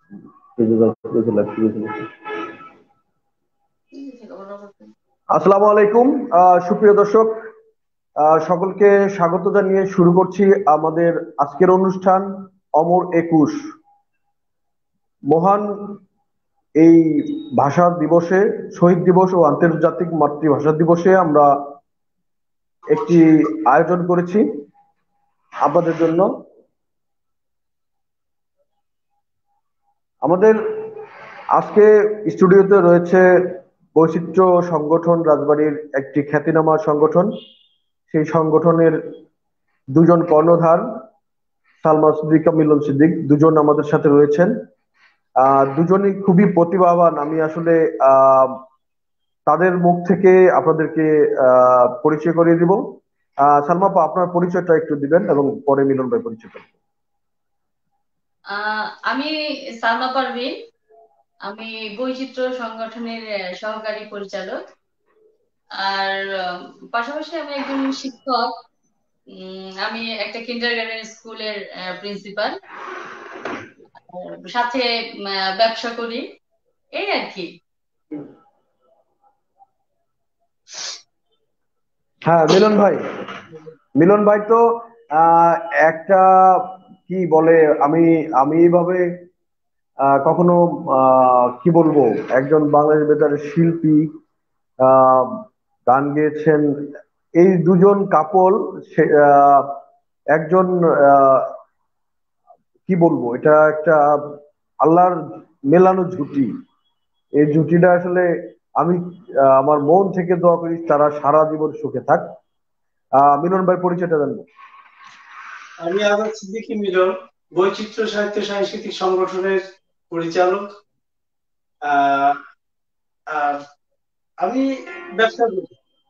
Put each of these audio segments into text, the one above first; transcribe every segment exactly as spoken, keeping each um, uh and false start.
আসসালামু আলাইকুম, আহ, সুপ্রিয় দর্শক, আহ, সকলকে স্বাগত জানিয়ে শুরু করছি আমাদের আজকের অনুষ্ঠান অমর একুশ। মহান এই ভাষা দিবসে, শহীদ দিবস ও আন্তর্জাতিক মাতৃভাষা দিবসে আমরা একটি আয়োজন করেছি আপনাদের জন্য। আমাদের আজকে স্টুডিওতে রয়েছে বৈচিত্র্য সংগঠন রাজবাড়ির একটি খ্যাতিনামা সংগঠন। সেই সংগঠনের দুজন কর্ণধার সালমা সিদ্দিকা, মিলন সিদ্দিক, দুজন আমাদের সাথে রয়েছেন। আহ দুজনই খুবই প্রতিভাবান। আমি আসলে আহ তাদের মুখ থেকে আপনাদেরকে আহ পরিচয় করিয়ে দিব। আহ সালমা আপা, আপনার পরিচয়টা একটু দিবেন এবং পরে মিলন ভাই পরিচয় করবেন। আহ আমি সালমা পারভীন। আমি বৈচিত্র্য সংগঠনের আহ, সহকারী পরিচালক। আর আহ, পাশাপাশি আমি একজন শিক্ষক। উম, আমি একটা কিন্ডারগার্টেন স্কুলের প্রিন্সিপাল। সাথে আহ, ব্যবসা করি, এই আর কি। হ্যাঁ, মিলন ভাই। মিলন ভাই তো আহ একটা কি বলে, আমি আমি এইভাবে আহ, কখনো আহ, কি বলবো, একজন বাংলাদেশ বেতারের শিল্পী, আহ, গান গেয়েছেন। এই দুজন কাপল, একজন আহ, কি বলবো, এটা একটা আল্লাহর মেলানো জুটি। এই জুটিটা আসলে আমি আহ, আমার মন থেকে দোয়া করি তারা সারা জীবন সুখে থাক। আহ মিলন ভাই, পরিচয়টা জানবো। আমি আজাদ সিদ্দিকী মিলন, বৈচিত্র্য সাহিত্য সাংস্কৃতিক সংগঠনের পরিচালক। আহ, আর আমি ব্যবসা করি,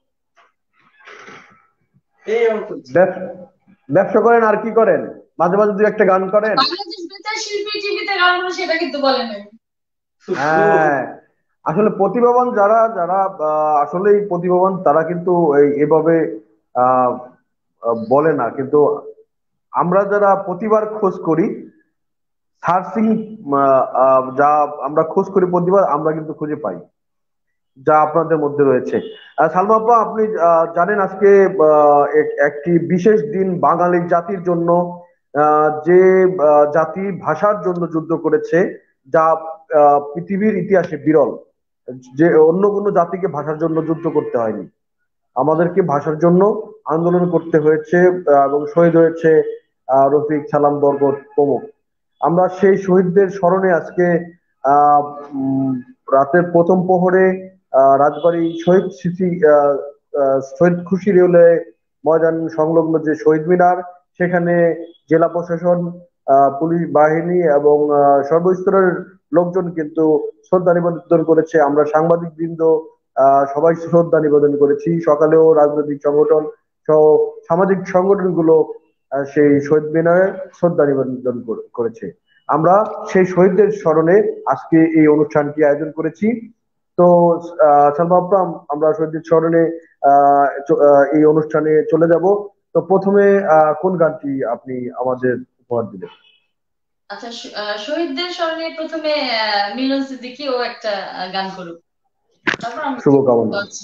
এই আমার পরিচয়। ব্যব- ব্যবসা করেন আর কি করেন? মাঝে মাঝে দু একটা গান করেন? বাংলাদেশ বেতার শিল্পী টিভিতে গান করে সেটা কিন্তু বলেন নাই। হ্যাঁ, আসলে প্রতিভাবান যারা যারা আহ, আসলেই প্রতিভাবান তারা কিন্তু এই এভাবে আহ, আহ, বলে না, কিন্তু আমরা যারা প্রতিভার খোঁজ করি, সার্চিং, যা আমরা খোঁজ করি প্রতিভা, আমরা কিন্তু খুঁজে পাই, যা আপনাদের মধ্যে রয়েছে। আহ, সালমা আপা, আপনি আহ, জানেন আজকে আহ, এক- একটি বিশেষ দিন বাঙালি জাতির জন্য, আহ, যে আহ, জাতি ভাষার জন্য যুদ্ধ করেছে, যা আহ, পৃথিবীর ইতিহাসে বিরল। যে অন্য কোনো জাতিকে ভাষার জন্য যুদ্ধ করতে হয়নি, আমাদেরকে ভাষার জন্য আন্দোলন করতে হয়েছে, আহ, এবং শহীদ হয়েছে আহ, রফিক, সালাম, বরকত প্রমুখ। আমরা সেই শহীদদের স্মরণে আজকে আহ উম, রাতের প্রথম প্রহরে আহ, রাজবাড়ী শহীদ স্মৃতি আহ, আহ, শহীদ খুশি রেলওয়ে ময়দান সংলগ্ন যে শহীদ মিনার, সেখানে জেলা প্রশাসন, আহ, পুলিশ বাহিনী এবং আহ, সর্বস্তরের লোকজন কিন্তু শ্রদ্ধা নিবেদন করেছে। আমরা সাংবাদিক বৃন্দ আহ সবাই শ্রদ্ধা নিবেদন করেছি। সকালেও রাজনৈতিক সংগঠন সহ সামাজিক সংগঠনগুলো আহ, সেই শহীদ মিনারে শ্রদ্ধা নিবেদন করে- করেছে। আমরা সেই শহীদদের স্মরণে আজকে এই অনুষ্ঠানটি আয়োজন করেছি। তো আহ সালমা আপা, আমরা শহীদদের স্মরণে আহ চ- আহ, এই অনুষ্ঠানে চলে যাব। তো প্রথমে আহ কোন গানটি আপনি আমাদের উপহার দিবেন? আচ্ছা, শ- আহ, শহীদদের স্মরণে প্রথমে আহ, মিলন সিদ্দিকী ও একটা আহ, গান করুক, তারপর আমি শুভকামনা। গাচ্ছি।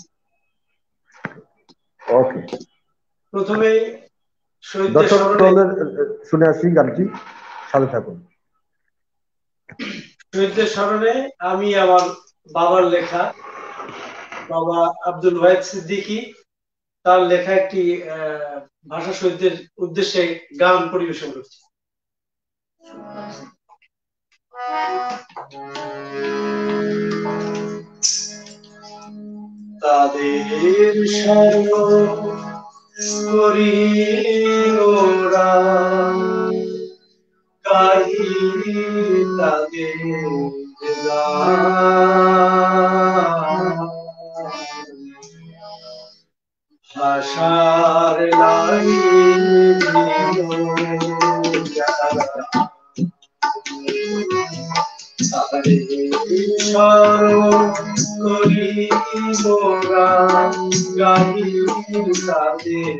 ওকে, প্রথমেই শহীদদের দর্শক স্মরণে মহলের, আহ, শুনে আসি গানটি, সাথে থাকুন। শহীদদের স্মরণে আমি আমার বাবার লেখা, বাবা আব্দুল ওয়াহিদ সিদ্দিকী, তার লেখা একটি আহ, ভাষা শহীদদের উদ্দেশ্যে গান পরিবেশন করছি। তাদের স্মরণ করি ওরা, গাহি তাদের গান। ভাষার লাইন যারা তারে স্মরণ করি মোরা, গাহি তাদের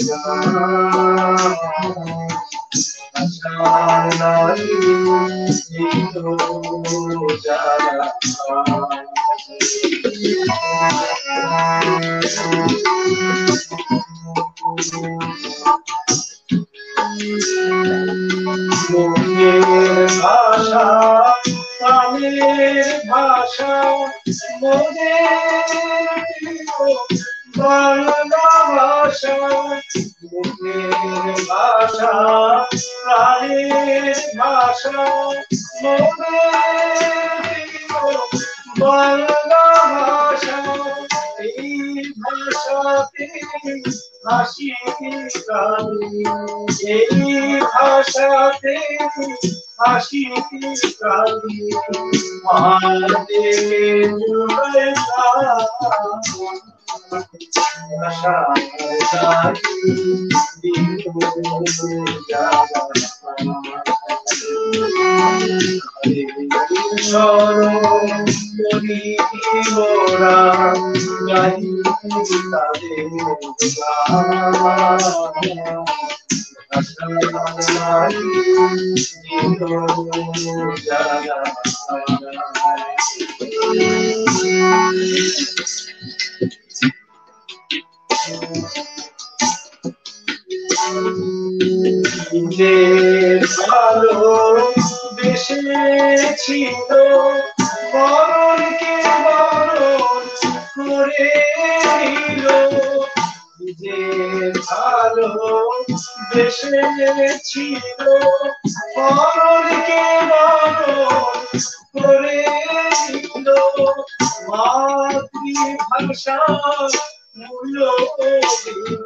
গান। ভাষার লাইন মুখের ভাষা প্রাণের ভাষা মনে বাংলা ভাষা মুখের ভাষা প্রাণের ভাষা মনে বাংলা ভাষা এই ভাষাতে হাসি কাঁদি এই ভাষাতে হাসি কাঁদি মাঝে জুড়ে ভাষা স্মরণ করি মোরা গাই তাদের যে ভালো বেসেছিল মরণকে বরণ করে নিল যে ভালো বেসেছিল মরণকে বরণ করে নিল মাতৃভাষা মূল্য দিল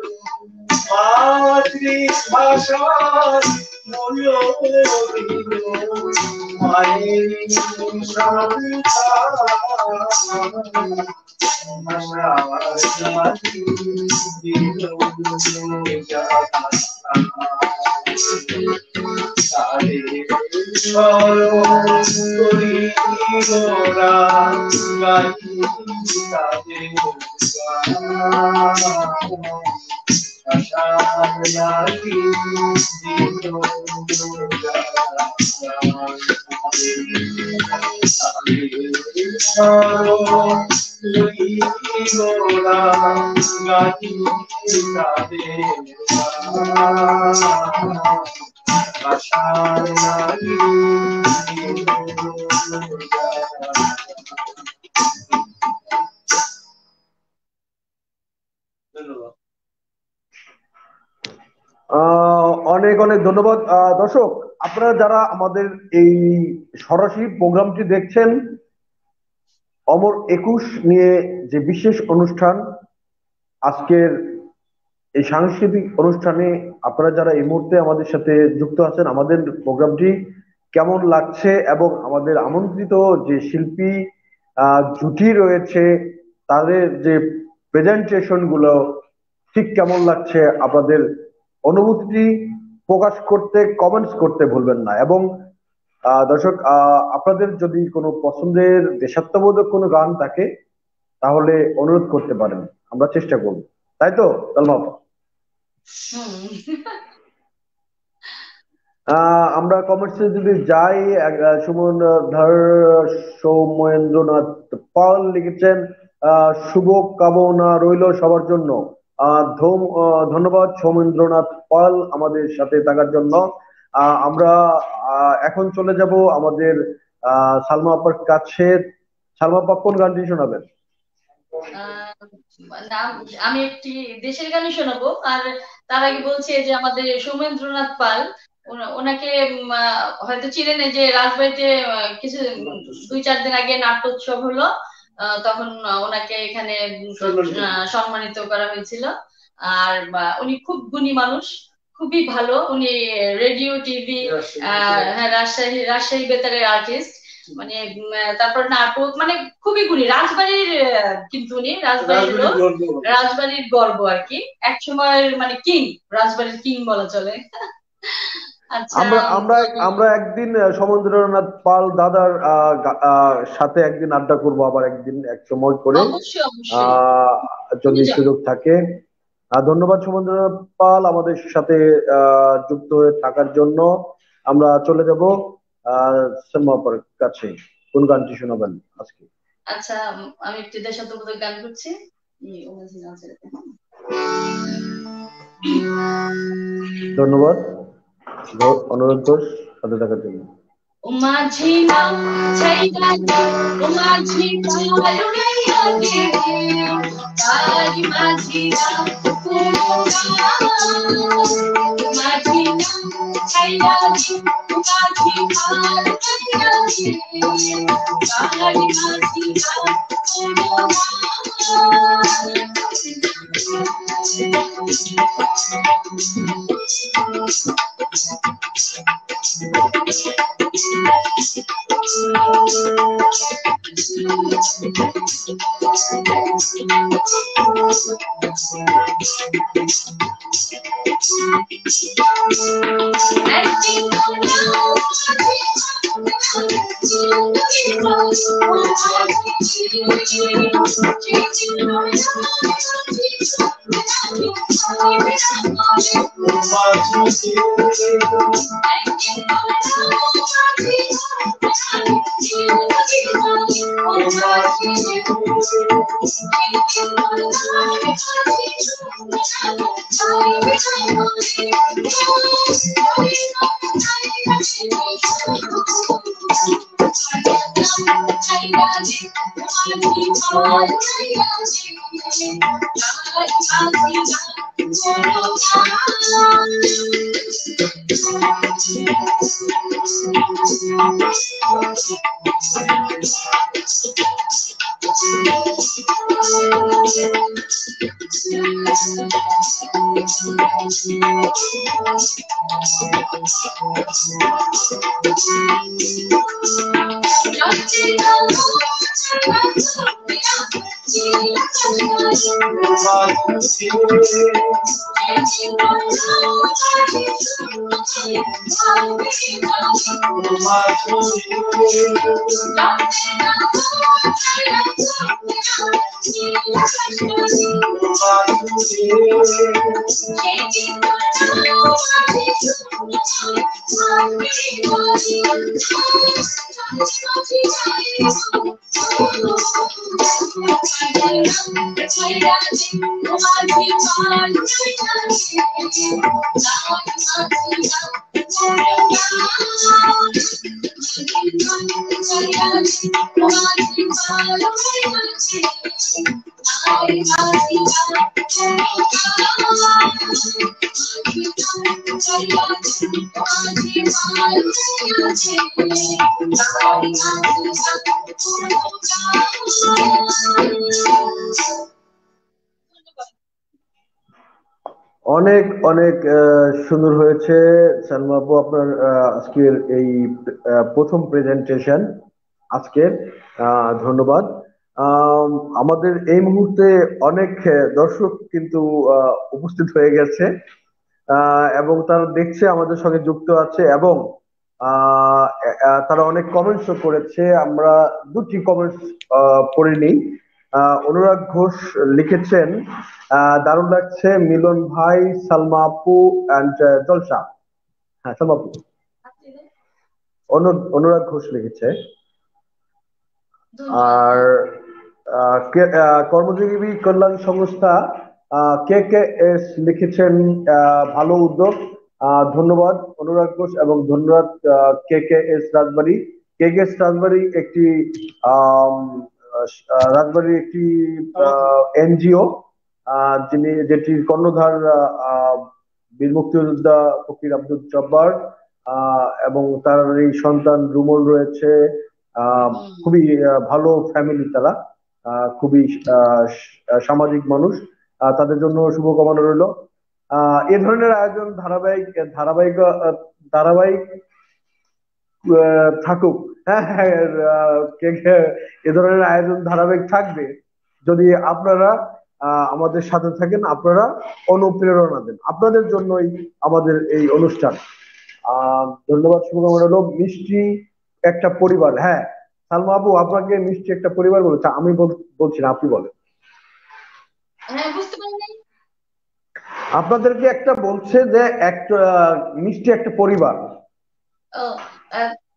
মাতৃভাষার মূল্য দিল মায়ের সন্তান ভাষা জাতি দিল তাদের স্মরণ করি মোরা গাই তাদের ধন্যবাদ। আহ অনেক অনেক ধন্যবাদ। আহ দর্শক, আপনারা যারা আমাদের এই সরাসরি প্রোগ্রামটি দেখছেন, অমর একুশ নিয়ে যে বিশেষ অনুষ্ঠান, আজকের এই সাংস্কৃতিক অনুষ্ঠানে আপনারা যারা এই মুহূর্তে আমাদের সাথে যুক্ত আছেন, আমাদের প্রোগ্রামটি কেমন লাগছে এবং আমাদের আমন্ত্রিত যে শিল্পী আহ জুটি রয়েছে তাদের যে প্রেজেন্টেশন গুলো ঠিক কেমন লাগছে, আপনাদের অনুভূতি প্রকাশ করতে কমেন্টস করতে ভুলবেন না। এবং আহ দর্শক, আহ আপনাদের যদি কোনো পছন্দের দেশাত্মবোধক কোনো গান থাকে তাহলে অনুরোধ করতে পারেন, আমরা চেষ্টা করব, তাই তো সালমা আপা? আহ আমরা কমেন্টসে যদি যাই, আহ, সুমন ধর সৌমেন্দ্রনাথ পাল লিখেছেন আহ শুভ কামনা রইল সবার জন্য। আহ ধম- আহ, ধন্যবাদ সৌমেন্দ্রনাথ পাল আমাদের সাথে থাকার জন্য। আহ আমরা আহ, এখন চলে যাব আমাদের আহ সালমা আপার কাছে। সালমা আপা কোন গানটি শোনাবেন? আহ, নাম আমি একটি দেশের গানই শোনাবো। আর তার আগে বলছি যে আমাদের সৌমেন্দ্রনাথ পাল, ওনা- ওনাকে উম, আহ, হয়তো চিনেন, এই যে রাজবাড়িতে আহ, কিছু উম, দুই চার দিন আগে নাট্যোৎসব হলো, আহ, তখন আহ, ওনাকে এখানে উম, সম্মানিত। আহ, সম্মানিত করা হয়েছিল। আর বা, উনি খুব গুণী মানুষ, খুবই ভালো। উনি রেডিও, টিভি, আহ হ্যাঁ, রাজশাহী রাজশাহী বেতারের আর্টিস্ট, মানে উম, আহ, তারপর নাটক, মানে খুবই গুণী। রাজবাড়ির আহ, কিন্তু উনি রাজবাড়ির রাজবাড়ির লোক, গর্ব। রাজবাড়ির গর্ব আর কি, এক সময়ের মানে কিং, রাজবাড়ির কিং বলা চলে। আচ্ছা। আমরা আমরা উম, আমরা একদিন আহ, সৌমেন্দ্রনাথ পাল দাদার আহ, গা- আহ, সাথে একদিন আড্ডা করবো, আবার একদিন এক সময় করে অবশ্যই অবশ্যই আহ যদি নিয়ে যাবো। সুযোগ থাকে। আহ, ধন্যবাদ সৌমেন্দ্রনাথ পাল আমাদের সাথে আহ যুক্ত হয়ে থাকার জন্য। আমরা চলে যাব আহ সালমা আপার কাছে কোন গানটি শোনাবেন আজকে? আচ্ছা, উম, আমি একটি দেশাত্মবোধক গান করছি। এই, ও বলছে গান ছেড়ে দে, হ্যাঁ? ধন্যবাদ ঘ- অনুরোধ ঘোষ, সাথে থাকার জন্য। ও মাঝি নাও ছাইরা দে, ও মাঝি পালু গাইয়া দে, তারি মাঝি নাও কোনো গান। ও মাঝি নাও ছাইরা দে, ও মাঝি পালু গাইয়া দে, তারি মাঝি নাও কোনো অনেক অনেক আহ, সুন্দর হয়েছে সালমা আপু আপনার আহ, আজকের এই আহ, প্রথম প্রেজেন্টেশন আজকের। আহ, ধন্যবাদ। আম, আমাদের এই মুহূর্তে অনেক আহ, দর্শক কিন্তু আহ, উপস্থিত হয়ে গেছে, আহ, এবং তারা দেখছে, আমাদের সঙ্গে যুক্ত আছে, এবং আহ, আহ, তারা অনেক কমেন্টসও করেছে। আমরা দুটি কমেন্টস পড়ে নিই। আহ, অনুরাগ ঘোষ লিখেছেন, আহ, দারুণ লাগছে মিলন ভাই, সালমা আপু অ্যান্ড জলসা। হ্যাঁ, সালমা আপু। অনু- অনুরাগ ঘোষ লিখেছে। ধন্যবাদ। আর আহ, কে- আহ, কর্মজীবী কল্যাণ সংস্থা কে কে এস লিখেছেন, আহ, ভালো উদ্যোগ। আহ, ধন্যবাদ অনুরাগ ঘোষ, এবং ধন্যবাদ কে কে এস রাজবাড়ী। কে কে এস রাজবাড়ী একটি আম, আহ, রাজবাড়ীর একটি এনজিও, যিনি যেটির কর্ণধার আহ, আহ, বীর মুক্তিযোদ্ধা ফকির আব্দুল জব্বার, আহ, এবং তার এই সন্তান রুমন রয়েছে। আহ, হুম। খুবই আহ, ভালো ফ্যামিলি তারা, আহ, খুবই আহ, সামাজিক মানুষ। আহ, তাদের জন্য শুভকামনা রইল। আহ, এ ধরনের আয়োজন ধারাবাহিক ধারাবাহিক আহ, ধারাবাহিক আহ, থাকুক। হ্যাঁ, হ্যাঁ, আহ, কে- কে- এ ধরনের আয়োজন ধারাবাহিক থাকবে যদি আপনারা আহ, আমাদের সাথে থাকেন, আপনারা অনুপ্রেরণা দেন। আপনাদের জন্যই আমাদের এই অনুষ্ঠান। আহ ধন্যবাদ, শুভকামনা রইল। মিষ্টি একটা পরিবার, হ্যাঁ সালমা আপু, আপনাকে মিষ্টি একটা পরিবার বলেছে, আমি বল- বলছি না, আপনি বলেন। হ্যাঁ, বুঝতে পারিনি। আপনাদেরকে একটা বলছে যে একটা আহ, মিষ্টি একটা পরিবার। ও, আহ,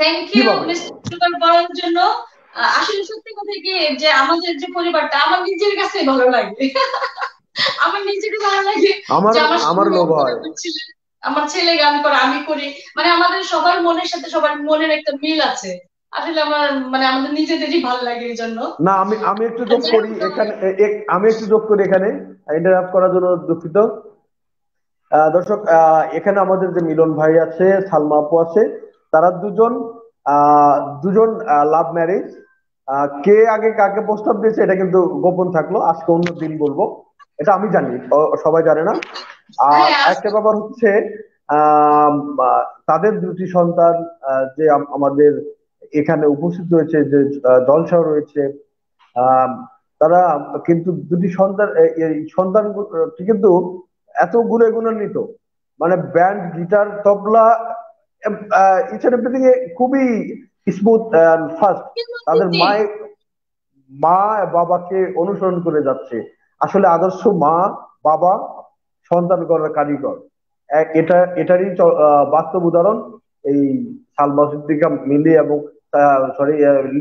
থ্যাংক ইউ কিভাবে? মিস্টার বলার জন্য। আহ, আসলে সত্যি কথা কি যে আমাদের যে পরিবারটা আমার নিজের কাছে ভালো লাগে। আমার নিজেকে ভালো লাগে আমার যে আমার আমার সুন্দর লোভ করে হয়। আমার ছেলে আমার ছেলে গান করে আমি করি। মানে আমাদের সবার মনের সাথে সবার মনের একটা মিল আছে। আসলে আমার মানে আমাদের নিজেদেরই ভালো লাগে এই জন্য। না, আমি আমি একটু আর যোগ যাই করি হোক, এখানে, এ- এ- আমি একটু যোগ করি এখানে, ইন্টারাপ্ট করার জন্য দুঃখিত। আহ, দর্শক, আহ, এখানে আমাদের যে মিলন ভাই আছে, সালমা আপু আছে, তারা দুজন আহ, দুজন লাভ ম্যারেজ। কে আগে কাকে প্রস্তাব দিয়েছে এটা কিন্তু গোপন থাকলো, আজকে অন্য দিন বলবো। এটা আমি জানি, ও- সবাই জানে না। আর হ্যাঁ একটা আজকে ব্যাপার হচ্ছে, আহ, আহ, তাদের দুটি সন্তান আহ, যে আম- আমাদের এখানে উপস্থিত রয়েছে, যে আহ, জলসাও রয়েছে, আম, তারা কিন্তু দুটি সন্তান, এ- এই সন্তান কিন্তু এত গুণে গুণান্বিত, মানে band, guitar, tabla, each and everything এ খুবই স্মুথ অ্যান্ড ফাস্ট। কিন্তু তাদের দিদি, মায়ের মা বাবাকে অনুসরণ করে যাচ্ছে। আসলে আদর্শ মা বাবা সন্তান করার কারিগর। এ- এটা এটারই চ- আহ, বাস্তব উদাহরণ এই সালমা সিদ্দিকা মিলি এবং সরি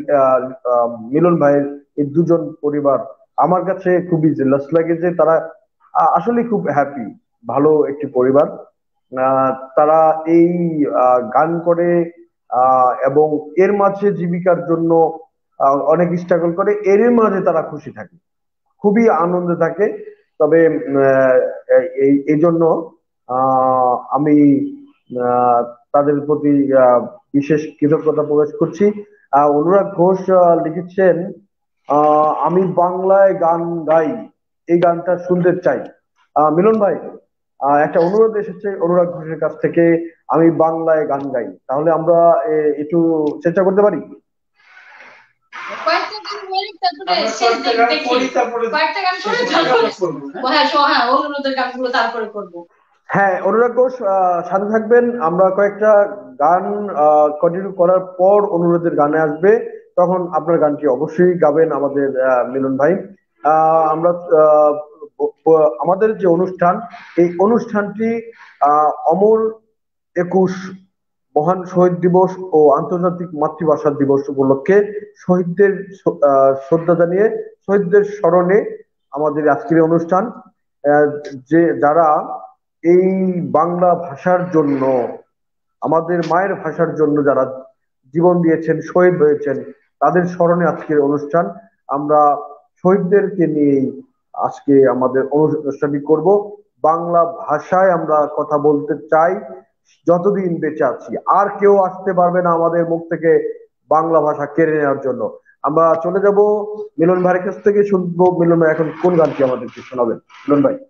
মিলন ভাইয়ের এই দুজন পরিবার। আমার কাছে খুবই জেলাস লাগে যে তারা আহ, আসলে খুব হ্যাপি, ভালো একটি পরিবার। আহ, তারা এই আহ, গান করে আহ, এবং এর মাঝে জীবিকার জন্য আহ, অনেক স্ট্রাগল করে, এর মাঝে তারা খুশি থাকে, খুবই আনন্দে থাকে। তবে উম, আহ, এই এই জন্য আহ, আমি আহ, তাদের প্রতি আহ, বিশেষ কৃতজ্ঞতা প্রকাশ করছি। আহ, অনুরাগ ঘোষ আহ, লিখেছেন, আহ, আমি বাংলায় গান গাই, এই গানটা শুনতে চাই। আহ, মিলন ভাই, আহ, একটা অনুরোধ এসেছে অনুরাগ ঘোষের কাছ থেকে, আমি বাংলায় গান গাই, তাহলে আমরা এ, একটু চেষ্টা করতে পারি। কয়েকটা গান বলি তারপরে আমরা শেষ কয়েকটা দিক গান দেখি। করি, তারপরে কয়েকটা গান করে শেষের দিকে তারপরে আমরা করবো, হ্যাঁ? হ্যাঁ শো- হ্যাঁ অনুরোধের গানগুলো তারপরে করবো। হ্যাঁ, অনুরাগ ঘোষ আহ, সাথে থাকবেন। আমরা কয়েকটা গান কন্টিনিউ করার পর অনুরোধের গানে আসবে, তখন আপনার গানটি অবশ্যই গাবেন আমাদের আহ, মিলন ভাই। আহ, আমরা আহ, ব- ব- আমাদের যে অনুষ্ঠান, এই অনুষ্ঠানটি আহ, অমর একুশ মহান শহীদ দিবস ও আন্তর্জাতিক মাতৃভাষা দিবস উপলক্ষে শহীদদের শ- আহ, শ্রদ্ধা জানিয়ে, শহীদদের স্মরণে আমাদের আজকের এই অনুষ্ঠান। আহ, যে যারা এই বাংলা ভাষার জন্য, আমাদের মায়ের ভাষার জন্য যারা জীবন দিয়েছেন, শহীদ হয়েছেন, তাদের স্মরণে আজকের অনুষ্ঠান। আমরা শহীদদেরকে নিয়ে আজকে আমাদের অনুষ্ঠানটি করব। বাংলা ভাষায় আমরা কথা বলতে চাই যতদিন বেঁচে আছি, আর কেউ আসতে পারবে না আমাদের মুখ থেকে বাংলা ভাষা কেড়ে নেওয়ার জন্য। আমরা চলে যাব মিলন ভাইয়ের কাছ থেকে, শুনবো মিলন ভাই এখন কোন গানটি আমাদেরকে শোনাবেন। মিলন ভাই।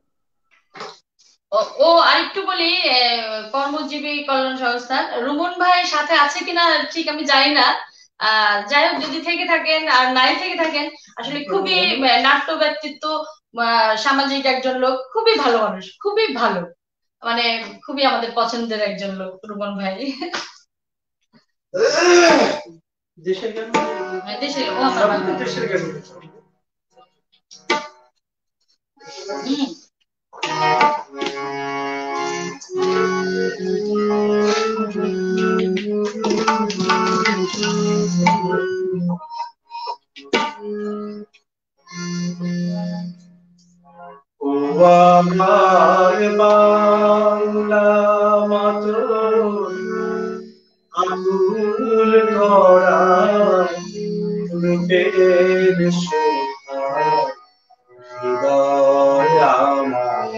ও ও, আরেকটু বলি, আহ, কর্মজীবী কল্যাণ সংস্থান রুমন ভাই সাথে আছে কিনা ঠিক আমি জানি না। আহ যাই হোক, যদি থেকে থাকেন আর নাই থেকে থাকেন, আসলে খুবই আহ, নাট্য ব্যক্তিত্ব, আহ, সামাজিক একজন লোক, খুবই ভালো মানুষ, খুবই ভালো, মানে খুবই আমাদের পছন্দের একজন লোক রুমন ভাই। দেশের গান, মানে দেশে ও আমার সবই তো বাংলা। দেশের গান। হম। ও আমার বাংলা মাতৃ, আকুল করা রূপের শোভা, হৃদয় আমার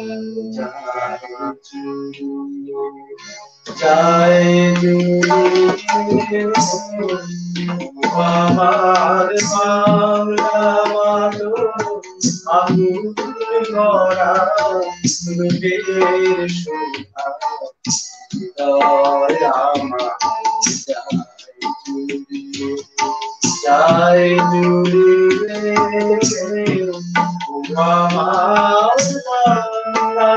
যায় যায়, আমার বাংলা মাতৃ, আকুল করা রূপের শোভা, হৃদয় আমার যায় জুড়িয়ে, আমার বাংলা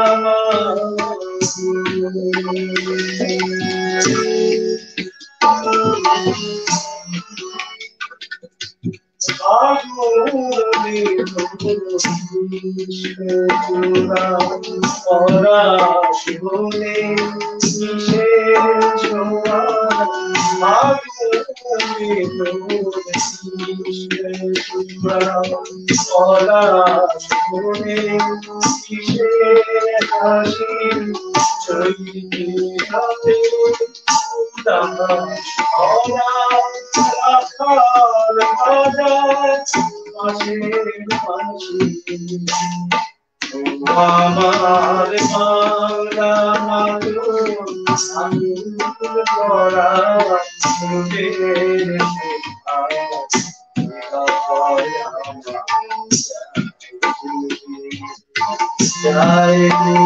আমার বাংলা মাতৃ করা জয়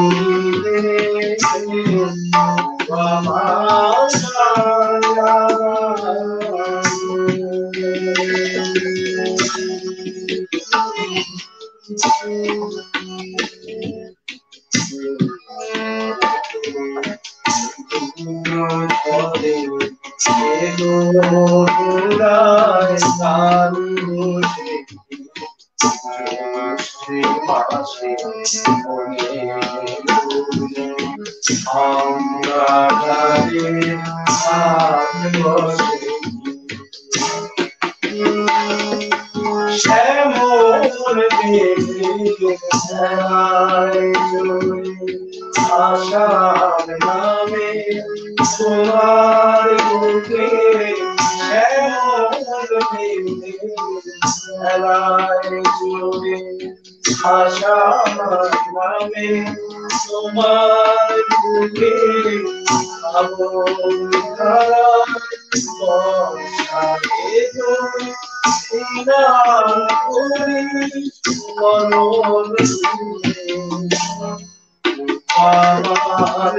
আশার নামে তোমার বুকে আশার নামে তোমার বুকে আমার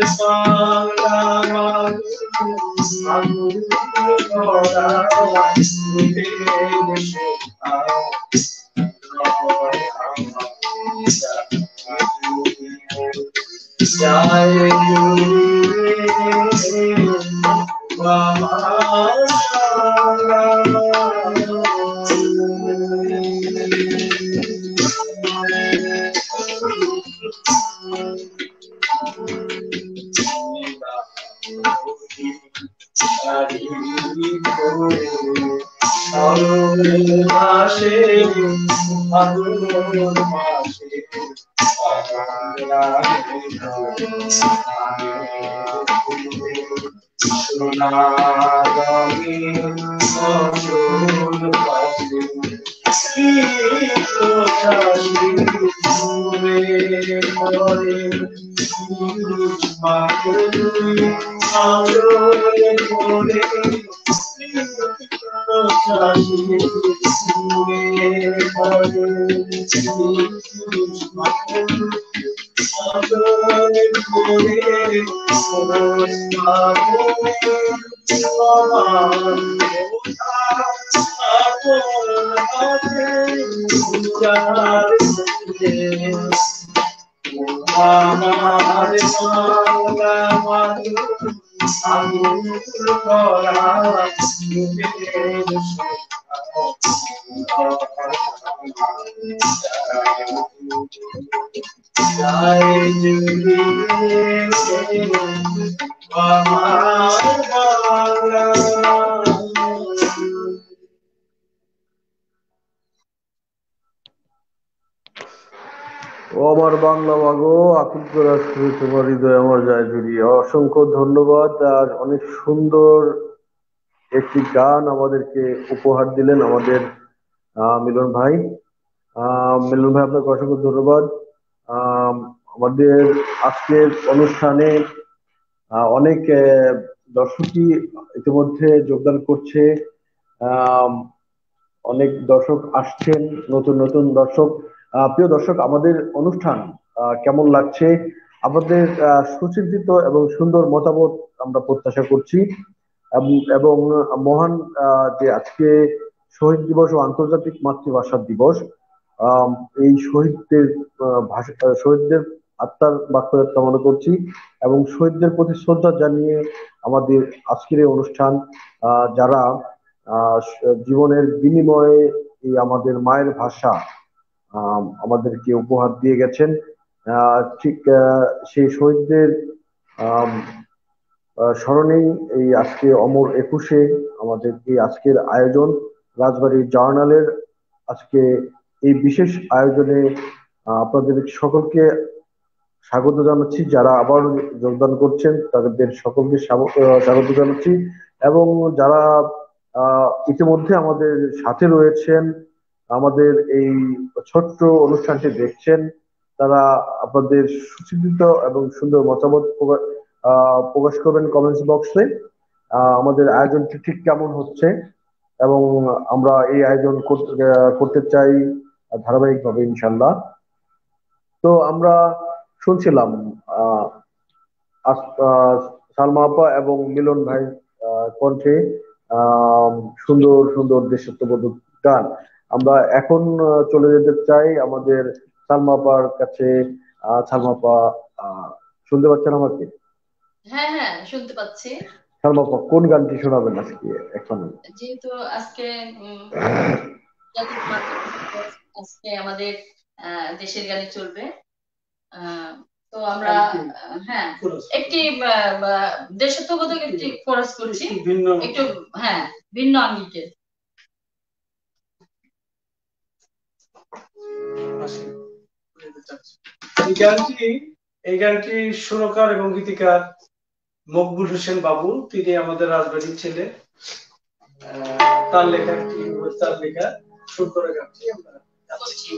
ও আমার বাংলা মাগো, আকুল করে আসছে তোমার হৃদয় আমার যায় জুড়িয়ে। অসংখ্য ধন্যবাদ। আর অনেক সুন্দর একটি গান আমাদেরকে উপহার দিলেন আমাদের আহ, মিলন ভাই। আহ, মিলন ভাই, আপনাকে অসংখ্য ধন্যবাদ। আম, আমাদের আজকের অনুষ্ঠানে আহ, অনেক আহ, দর্শকই ইতিমধ্যে যোগদান করছে। আম, অনেক দর্শক আসছেন, নতুন নতুন দর্শক। আহ, প্রিয় দর্শক, আমাদের অনুষ্ঠান আহ, কেমন লাগছে? আমাদের আহ, সুচিন্তিত এবং সুন্দর মতামত আমরা প্রত্যাশা করছি। এবং এবং মহান আহ, যে আজকে শহীদ দিবস ও আন্তর্জাতিক মাতৃভাষা দিবস, আম, এই শহীদদের আহ, ভাষা আহ, শহীদদের আত্মার মাগফিরাত কামনা করছি এবং শহীদদের প্রতি শ্রদ্ধা জানিয়ে আমাদের আজকের এই অনুষ্ঠান, আহ, যারা আহ, জীবনের বিনিময়ে এই আমাদের মায়ের ভাষা আম, আমাদেরকে উপহার দিয়ে গেছেন, আহ, ঠিক আহ, সেই শহীদদের আম, স্মরণেই এই আজকে অমর একুশে আমাদের এই আজকের আয়োজন রাজবাড়ী জার্নালের আজকে এই বিশেষ আয়োজনে আপনাদের সকলকে স্বাগত জানাচ্ছি। যারা আবার যোগদান করছেন তাদের সকলকে স্বাগত জানাচ্ছি, এবং যারা ইতিমধ্যে আমাদের সাথে রয়েছেন আমাদের এই ছোট্ট অনুষ্ঠানটি দেখছেন, তারা আপনাদের সুচিন্তিত এবং সুন্দর মতামত প্রকাশ করবেন কমেন্টস বক্সে। আমাদের আয়োজনটি ঠিক কেমন হচ্ছে, এবং আমরা এই আয়োজন করতে চাই ধারাবাহিকভাবে ইনশাল্লাহ। তো আমরা শুনছিলাম আহ সালমা আপা এবং মিলন ভাই কণ্ঠে আহ সুন্দর সুন্দর দেশাত্মবোধক গান। আমরা এখন চলে যেতে চাই আমাদের সালমা আপার কাছে। সালমা আপা শুনতে পাচ্ছেন আমাকে? হ্যাঁ হ্যাঁ শুনতে পাচ্ছি। সালমা আপা কোন গানটি শোনাবেন আজকে? এখন যেহেতু আজকে আজকে আমাদের দেশের গানে চলবে, তো আমরা হ্যাঁ একটি দেশাত্মবোধক একটি কোরাস করছি, একটু হ্যাঁ ভিন্ন আঙ্গিকে। এই গানটি এই গানটি সুরকার এবং গীতিকার মকবুল হোসেন বাবু, তিনি আমাদের রাজবাড়ির ছেলে। তার লেখা একটি তার লেখা সুর করে গানটি আমরা গাচ্ছি।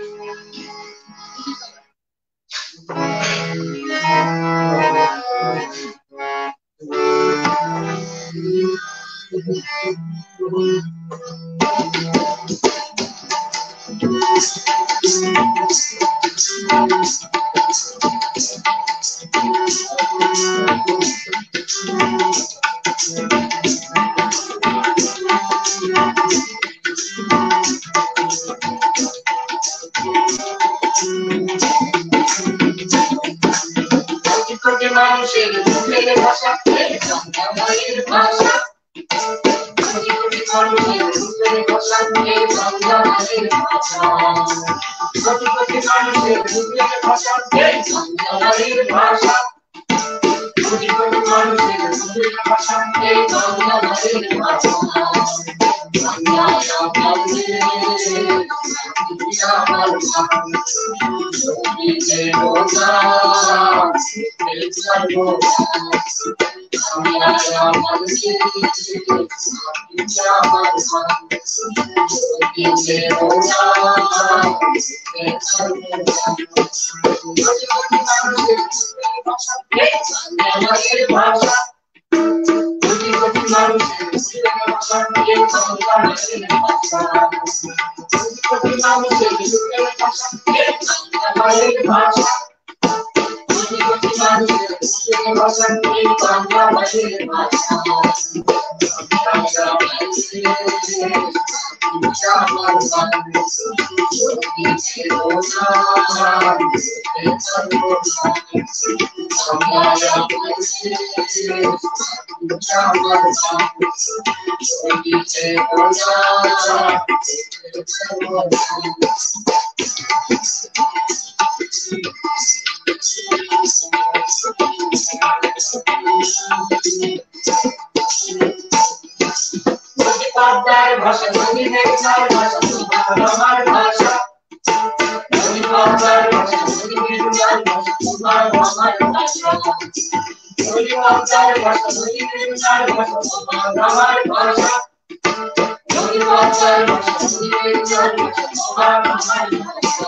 মানুষের মুখের ভাষা বাংলার ভাষা, কোটি কোটি মানুষের মুখের ভাষা বাংলা মায়ের ভাষা, কোটি কোটি মানুষের মুখের ভাষা বাংলা মায়ের ভাষা, কোটি কোটি মানুষের মুখের ভাষা বাংলা মায়ের ভাষা। বাংলা আমাদের আমার ভাষা, কোটি কোটি মানুষের ভাষা বাংলা মায়ের ভাষা, কোটি কোটি মানুষের ভাষা মায়ের ভাষা, কোটি কোটি মানুষের ভাষা বাংলা মায়ের ভাষা। পদ্মার ভাষা নদীর ভাষা আমার ভাষা, পদ্মার ভাষা নদীর ভাষা আমার ভাষা, পদ্মার ভাষা নদীর ভাষা আমার ভাষা, পদ্মার ভাষা নদীর ভাষা আমার ভাষা।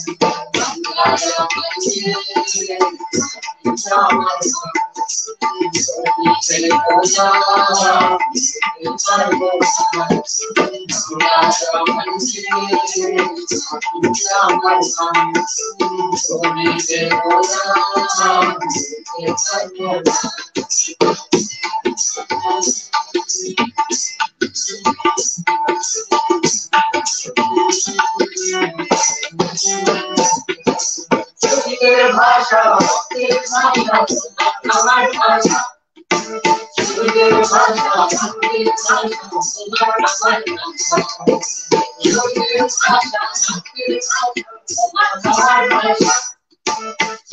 ভাষা আমার ভাষা,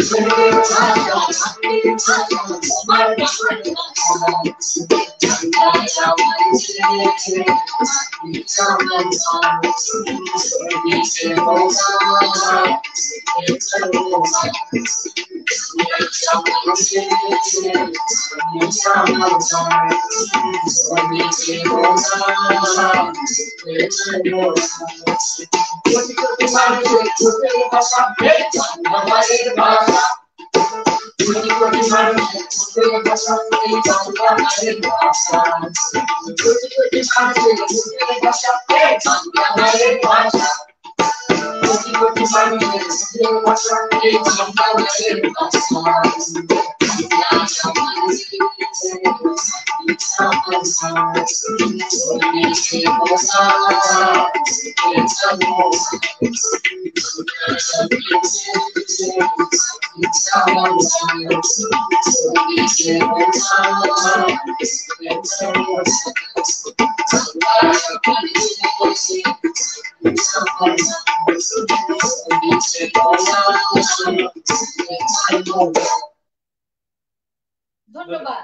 ধন্যবাদ।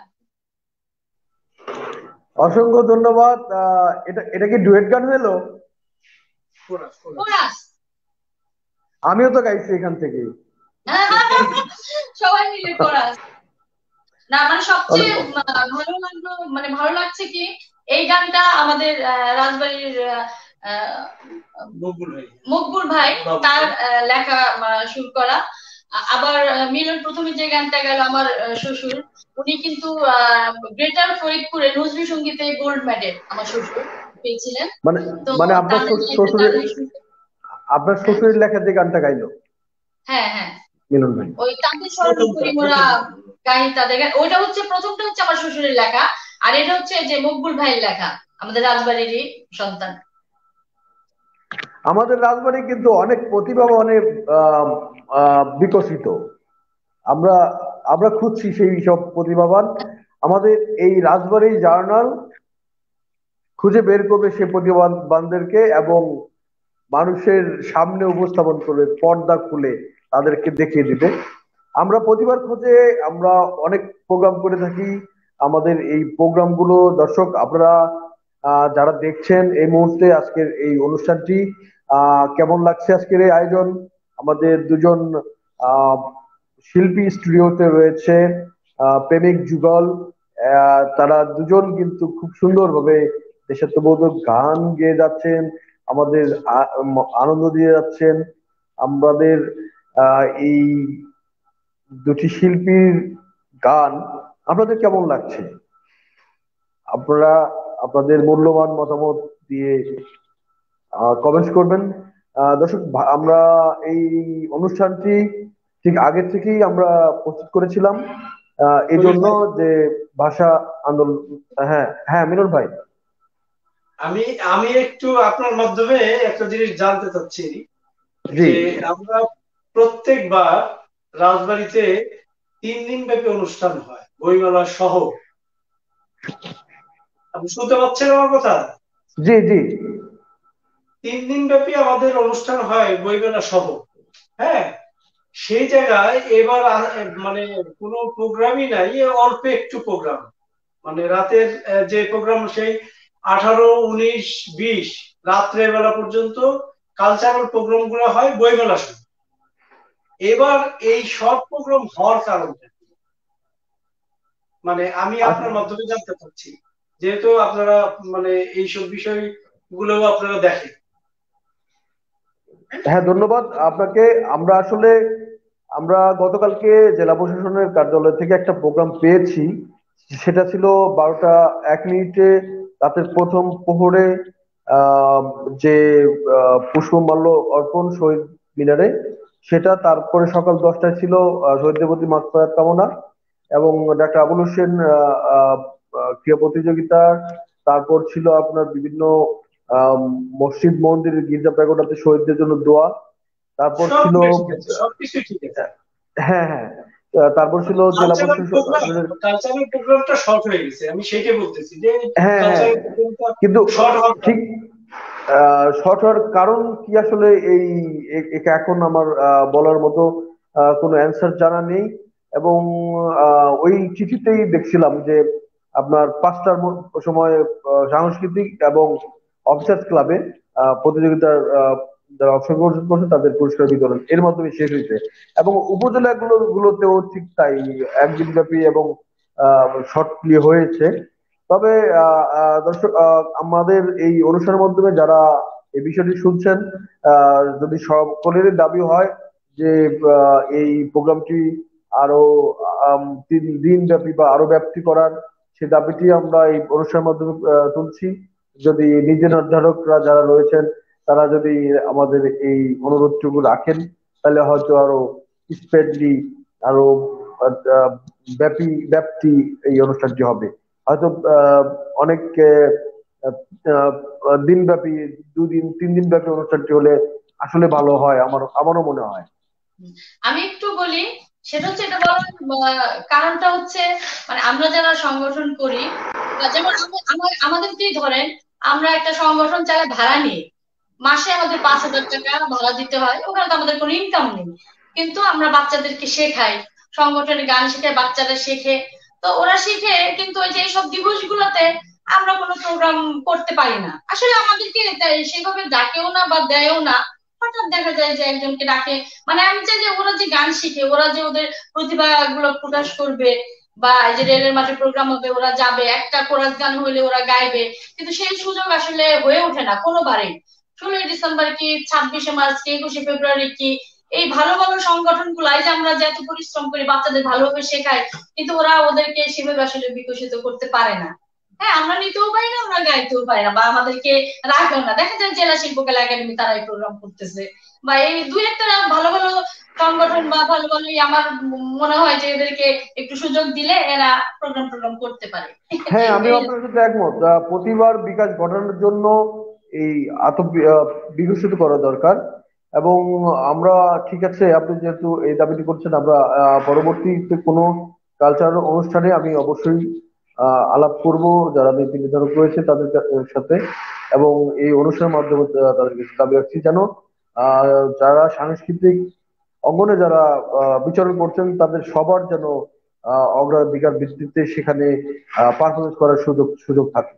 অসংখ্য ধন্যবাদ। আহ, এটা এটা কি ডুয়েট গান হলো? Chorus chorus chorus. আমিও তো গাইছি এখান থেকে। সবাই মিলে কোরাস। না মানে সবচেয়ে অনেক- আহ, ভালো লাগলো, মানে ভালো লাগছে কি এই গানটা আমাদের আহ, রাজবাড়ির আহ, আহ, বকুল ভাই মকবুল ভাই বাবু। তার আহ, লেখা আহ, সুর করা। আ- আবার আহ, মিলন প্রথমে যে গানটা গেল আমার আহ, শ্বশুর, উনি কিন্তু গ্রেটার ফরিদপুরে নজরুল সঙ্গীতে গোল্ড মেডেল আমার শ্বশুর পেয়েছিলেন। মানে তো মানে আপনার তার শ্বশুর- একটা শ্বশুরের গান শুনতে। আপনার হ্যাঁ শ্বশুরের লেখা যে গানটা গাইলো হ্যাঁ হ্যাঁ, মিলন ভাই। ওই তাদের স্মরণ প্রথমটা করি মোরা প্রথমটা গাই তাদের গান। ওইটা হচ্ছে প্রথমটা হচ্ছে আমার শ্বশুরের লেখা, আর এটা হচ্ছে যে মকবুল ভাইয়ের লেখা, আমাদের রাজবাড়িরই সন্তান। আমাদের রাজবাড়ি কিন্তু অনেক প্রতিভাবানে আহ, আহ, বিকশিত। আমরা আমরা খুঁজছি সেই সব প্রতিভাবান। আমাদের এই রাজবাড়ি জার্নাল খুঁজে বের করবে সেই প্রতিভাবানদেরকে এবং মানুষের সামনে উপস্থাপন করবে, পর্দা খুলে তাদেরকে দেখিয়ে দিবে। আমরা প্রতিবার খোঁজে আমরা অনেক প্রোগ্রাম করে থাকি। আমাদের এই প্রোগ্রামগুলো দর্শক আপনারা আহ, যারা দেখছেন এই মুহূর্তে আজকের এই অনুষ্ঠানটি, আহ, কেমন লাগছে আজকের এই আয়োজন? আমাদের দুজন আহ, শিল্পী স্টুডিওতে রয়েছে, আহ, প্রেমিক যুগল। আহ, তারা দুজন কিন্তু খুব সুন্দরভাবে দেশাত্মবোধক গান গেয়ে যাচ্ছেন, আমাদের আ- উম, আনন্দ দিয়ে যাচ্ছেন। আমাদের আহ, এই দুটি শিল্পীর গান আপনাদের কেমন লাগছে? আপনারা আপনাদের মূল্যবান মতামত দিয়ে কমেন্টস করবেন। আহ, দর্শক, ভা- আমরা এই অনুষ্ঠানটি ঠিক আগে থেকেই আমরা প্রস্তুত করেছিলাম, আহ, এই কবির জন্য ভাই, যে ভাষা আন্দোলন। হ্যাঁ হ্যাঁ, মিলন ভাই। আমি আমি একটু আপনার মাধ্যমে একটা জিনিস জানতে চাচ্ছি জি। যে আমরা প্রত্যেকবার রাজবাড়িতে তিন দিন ব্যাপী অনুষ্ঠান হয় বইমেলা সহ। আপনি শুনতে পাচ্ছেন আমার কথা? জি জি। তিন দিন ব্যাপী আমাদের অনুষ্ঠান হয় বইমেলা সহ। হ্যাঁ, সেই জায়গায় এবার আ- মানে কোনো প্রোগ্রামই নাই, এ অল্প একটু প্রোগ্রাম। মানে রাতের আহ, যে প্রোগ্রাম সেই আঠারো উনিশ বিশ রাত্রে বেলা পর্যন্ত কালচারাল প্রোগ্রাম গুলো হয় বইমেলা শুরু। এবার এই শর্ট প্রোগ্রাম হওয়ার কারণটা কি? মানে আমি আপনার আস- মাধ্যমে জানতে চাচ্ছি, যেহেতু আপনারা মানে এইসব বিষয়গুলো আপনারা দেখেন। হ্যাঁ, ধন্যবাদ আপনাকে। আমরা আসলে আমরা গতকালকে জেলা প্রশাসনের কার্যালয় থেকে একটা প্রোগ্রাম পেয়েছি। সেটা ছিল বারোটা এক মিনিটে রাতের প্রথম প্রহরে, আহ, যে আহ, পুষ্পমাল্য অর্পণ শহীদ মিনারে, সেটা। তারপরে সকাল দশটায় ছিল আহ, শহীদদের প্রতি মাগফিরাত কামনা এবং ডাক্তার আবুল হোসেন আহ, আহ, আহ, ক্রীড়া প্রতিযোগিতা। তারপর ছিল আপনার বিভিন্ন আহ, মসজিদ মন্দির গির্জা প্যাগোডাতে শহীদদের জন্য দোয়া। তারপর ছিল সবগুলো ঠিক আছে, সবকিছু ঠিক আছে। হ্যাঁ হ্যাঁ, আহ, তারপর ছিল জেলা কালচারাল প্রোগ্রাম প্রশাসনের। কালচারাল প্রোগ্রামটা শর্ট হয়ে গেছে, আমি সেটাই বলতেছি যে হ্যাঁ হ্যাঁ, কালচারাল প্রোগ্রামটা কিন্তু শর্ট হওয়ার ঠিক কারণ। শর্ট হওয়ার কারণ কি আসলে এই এ- একে এখন আমার আহ, বলার মতো আহ, কোনো অ্যান্সার জানা নেই। এবং আহ, ওই চিঠিতেই দেখছিলাম যে আপনার পাঁচটার ম- সময় আহ, সাংস্কৃতিক এবং অফিসার্স ক্লাবে প্রতিযোগিতার আহ, যারা অংশগ্রহণ করছে তাদের পুরস্কার বিতরণ এর মাধ্যমে শেষ হয়েছে। এবং উপজেলা গুলো গুলোতেও ঠিক তাই, একদিন ব্যাপী এবং শর্ট প্লে হয়েছে। তবে আহ, আহ, দর্শক, আহ, আমাদের এই অনুষ্ঠানের মাধ্যমে যারা এই বিষয়টি শুনছেন, আহ, যদি সকলেরই দাবি হয় যে আহ, এই প্রোগ্রামটি আরো আম, তিন দিন ব্যাপী বা আরো ব্যাপ্তি করার, সে দাবিটি আমরা এই অনুষ্ঠানের মাধ্যমে আহ, তুলছি। যদি নীতি নির্ধারকরা যারা রয়েছেন তারা যদি আমাদের এই অনুরোধটুকু রাখেন, তাহলে হয়তো আরো স্প্রেডলি, আরো আহ, ব্যাপী ব্যাপ্তি এই অনুষ্ঠানটি হবে। হয়তো আহ, অনেক আহ, আহ, দিনব্যাপী, দুদিন তিন দিন ব্যাপী অনুষ্ঠানটি হলে আসলে ভালো হয়, আমার আমারও মনে হয়। আমি একটু বলি, সেটা হচ্ছে এটা বলার আহ, কারণটা হচ্ছে মানে আমরা যারা সংগঠন করি, বা যেমন আমি- আমার আমাদেরকেই ধরেন, আমরা একটা সংগঠন চালাই ভাড়া নিয়ে, মাসে আমাদের পাঁচ হাজার টাকা ভাড়া দিতে হয়, ওখানে তো আমাদের কোনো ইনকাম নেই, কিন্তু আমরা বাচ্চাদেরকে শেখাই, সংগঠনে গান শেখাই, বাচ্চারা শেখে। তো ওরা শিখে, কিন্তু ওই যে এইসব দিবসগুলোতে আমরা কোনো প্রোগ্রাম করতে পারি না, আসলে আমাদেরকে তাই সেভাবে ডাকেও না বা দেয়ও না। হঠাৎ দেখা যায় যে একজনকে ডাকে, মানে আমি চাই যে ওরা যে গান শিখে, ওরা যে ওদের প্রতিভা গুলো প্রকাশ করবে, বা এই যে রেলের মাঠে প্রোগ্রাম হবে ওরা যাবে, একটা কোরাস গান হইলে ওরা গাইবে, কিন্তু সেই সুযোগ আসলে হয়ে ওঠে না কোনোবারই। ষোলোই ডিসেম্বর কি, ছাব্বিশে মার্চ কি, একুশে ফেব্রুয়ারি কি, এই ভালো ভালো সংগঠন গুলাই যে আমরা যে এত পরিশ্রম করি বাচ্চাদের ভালোভাবে শেখায়, কিন্তু ওরা ওদেরকে সেভাবে আসলে বিকশিত করতে পারে না। হ্যাঁ, আমরা নিতেও পারি না, ওরা গাইতেও পারে না, বা আমাদেরকে রাখেও না। দেখা যায় জেলা শিল্পকলা একাডেমি তারা এই প্রোগ্রাম করতেছে, বা এই দুই একটা ভালো ভালো সংগঠন বা ভালো ভালো ই, আমার মনে হয় যে এদেরকে একটু সুযোগ দিলে এরা প্রোগ্রাম প্রোগ্রাম করতে পারে। হ্যাঁ, আমিও এই আর আপনার সাথে একমত। আহ, প্রতিভার বিকাশ ঘটানোর জন্য এই আত্ম আহ, বিকশিত করা দরকার। এবং আমরা, ঠিক আছে, আপনি যেহেতু এই দাবিটি করছেন, আমরা আহ, পরবর্তীতে কোনো কালচারাল অনুষ্ঠানে আমি অবশ্যই আহ, আলাপ করব যারা নীতি নির্ধারক রয়েছে তাদের কা- সাথে। এবং এই অনুষ্ঠানের মাধ্যমে তা- তাদের কাছে দাবি রাখছি যেন আহ, যারা সাংস্কৃতিক অঙ্গনে যারা আহ, বিচরণ করছেন তাদের সবার যেন আহ, অগ্রাধিকার ভিত্তিতে সেখানে পারফরমেন্স করার সুযোগ সুযোগ থাকে।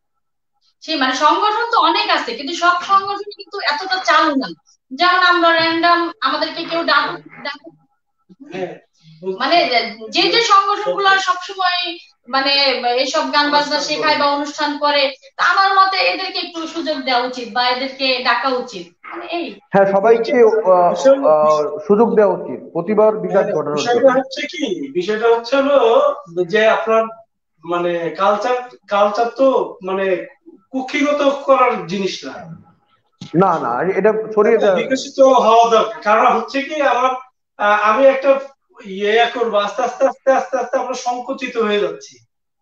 সেই মানে সংগঠন তো অনেক আছে, কিন্তু সব সংগঠন কিন্তু এতটা চালু না। যেমন আমরা র্যান্ডাম, আমাদেরকে কেউ ডাকুক ডাকুক, হ্যাঁ, মানে বুঝছি। যে যে সংগঠন গুলো সবসময় মানে এইসব গান বাজনা অনুষ্ঠান করে। শেখায় বা অনুষ্ঠান করে, তা আমার মতে এদেরকে একটু সুযোগ দেওয়া উচিত বা এদেরকে ডাকা উচিত, মানে এই। হ্যাঁ, সবাইকে আহ, বিষয় আহ, সুযোগ দেওয়া উচিত প্রতিভার বিকাশ হ্যাঁ, ঘটানোর বিষয়টা জন্য। হচ্ছে কি, বিষয়টা হচ্ছে হলো যে আপনার মানে কালচার কালচার তো মানে কুক্ষিগত করার জিনিস না, না, না, এটা ছড়িয়ে এটা দেওয়া। বিকশিত হওয়া দরকার। কারণ হচ্ছে কি আমার আহ, আমি একটা ইয়ে করবো, আস্তে আস্তে আস্তে আস্তে আস্তে আমরা সংকুচিত হয়ে যাচ্ছি।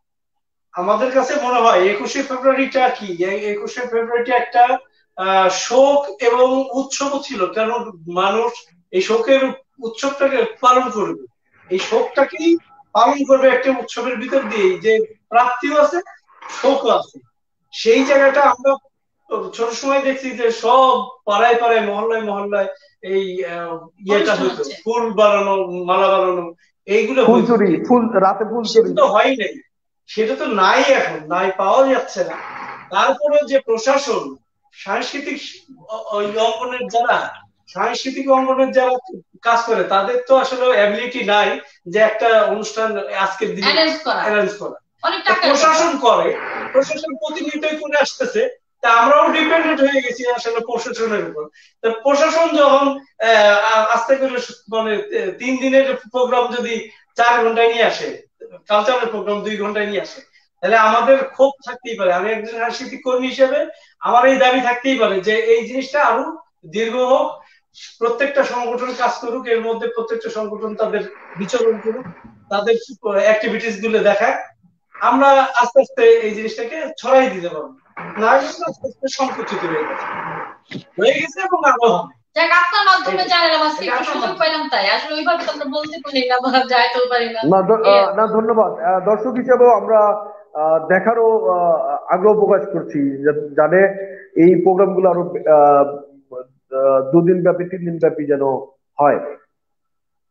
আমাদের কাছে মনে হয় একুশে ফেব্রুয়ারিটা কি, এই একুশে ফেব্রুয়ারিটা একটা আহ শোক এবং উৎসবও ছিল, কারণ মানুষ এই শোকের উৎসবটাকে পালন করবে, এই শোকটাকেই পালন করবে একটা উৎসবের ভিতর দিয়ে, যে প্রাপ্তিও আছে, শোকও আছে। সেই জায়গাটা আমরা ছোট সময় দেখছি যে সব পাড়ায় পাড়ায় মহল্লায় মহল্লায় এই আহ, ইয়েটা অনুষ্ঠান হইতো, হচ্ছে। ফুল বানানো, মালা বানানো, এইগুলো ফুল হইতো, চুরি, কিন্তু ফুল রাতে ফুল সেটা চুরি। তো হয় নাই, সেটা তো নাই, এখন নাই, পাওয়া যাচ্ছে না। তারপরে যে প্রশাসন, সাংস্কৃতিক অ- ওই অঙ্গনের যারা সাংস্কৃতিক অঙ্গনের যারা কাজ করে, তাদের তো আসলে অ্যাবিলিটি নাই যে একটা অনুষ্ঠান আজকের দিনে অ্যারেঞ্জ করা অ্যারেঞ্জ করা। অনেক তা টাকার ব্যাপার। প্রশাসন করে, প্রশাসন প্রতিনিয়তই করে আসতেছে। তা আমরাও ডিপেন্ডেন্ট হয়ে গেছি আসলে প্রশাসনের উপর। তা প্রশাসন যখন আহ, আ- আস্তে করে মানে আহ, তিন দিনের প্রোগ্রাম যদি চার ঘন্টায় নিয়ে আসে, কালচারাল প্রোগ্রাম দুই ঘন্টায় নিয়ে আসে, তাহলে আমাদের ক্ষোভ থাকতেই পারে। আমি একজন সাংস্কৃতিক কর্মী হিসেবে আমার এই দাবি থাকতেই পারে যে এই জিনিসটা আরো দীর্ঘ হোক, প্রত্যেকটা সংগঠন কাজ করুক, এর মধ্যে প্রত্যেকটা সংগঠন তাদের বিচরণ করুক, তাদের অ্যাক্টিভিটিস গুলো দেখাক, আমরা আস্তে আস্তে এই জিনিসটাকে ছড়াই দিতে পারবো। না হলে তো আস্তে আস্তে সংকুচিত হয়ে গেছে, হয়ে গেছে এবং আরো হবে। যাক, আপনার মাধ্যমে এটাই, জানালাম, আজকে এটা একটু আপনার সুযোগ মাধ্যমে। পাইলাম, তাই আসলে ওইভাবে তো আমরা বলতে পারি না বা যাইতেও পারি না। না, দ- এই আহ, আর না, ধন্যবাদ। আহ, দর্শক হিসেবেও আমরা আহ, দেখারও আহ, আগ্রহ প্রকাশ করছি, যা- জানে এই প্রোগ্রামগুলো আরো আহ, আহ, দুদিন ব্যাপী তিন দিন ব্যাপী যেন হয়।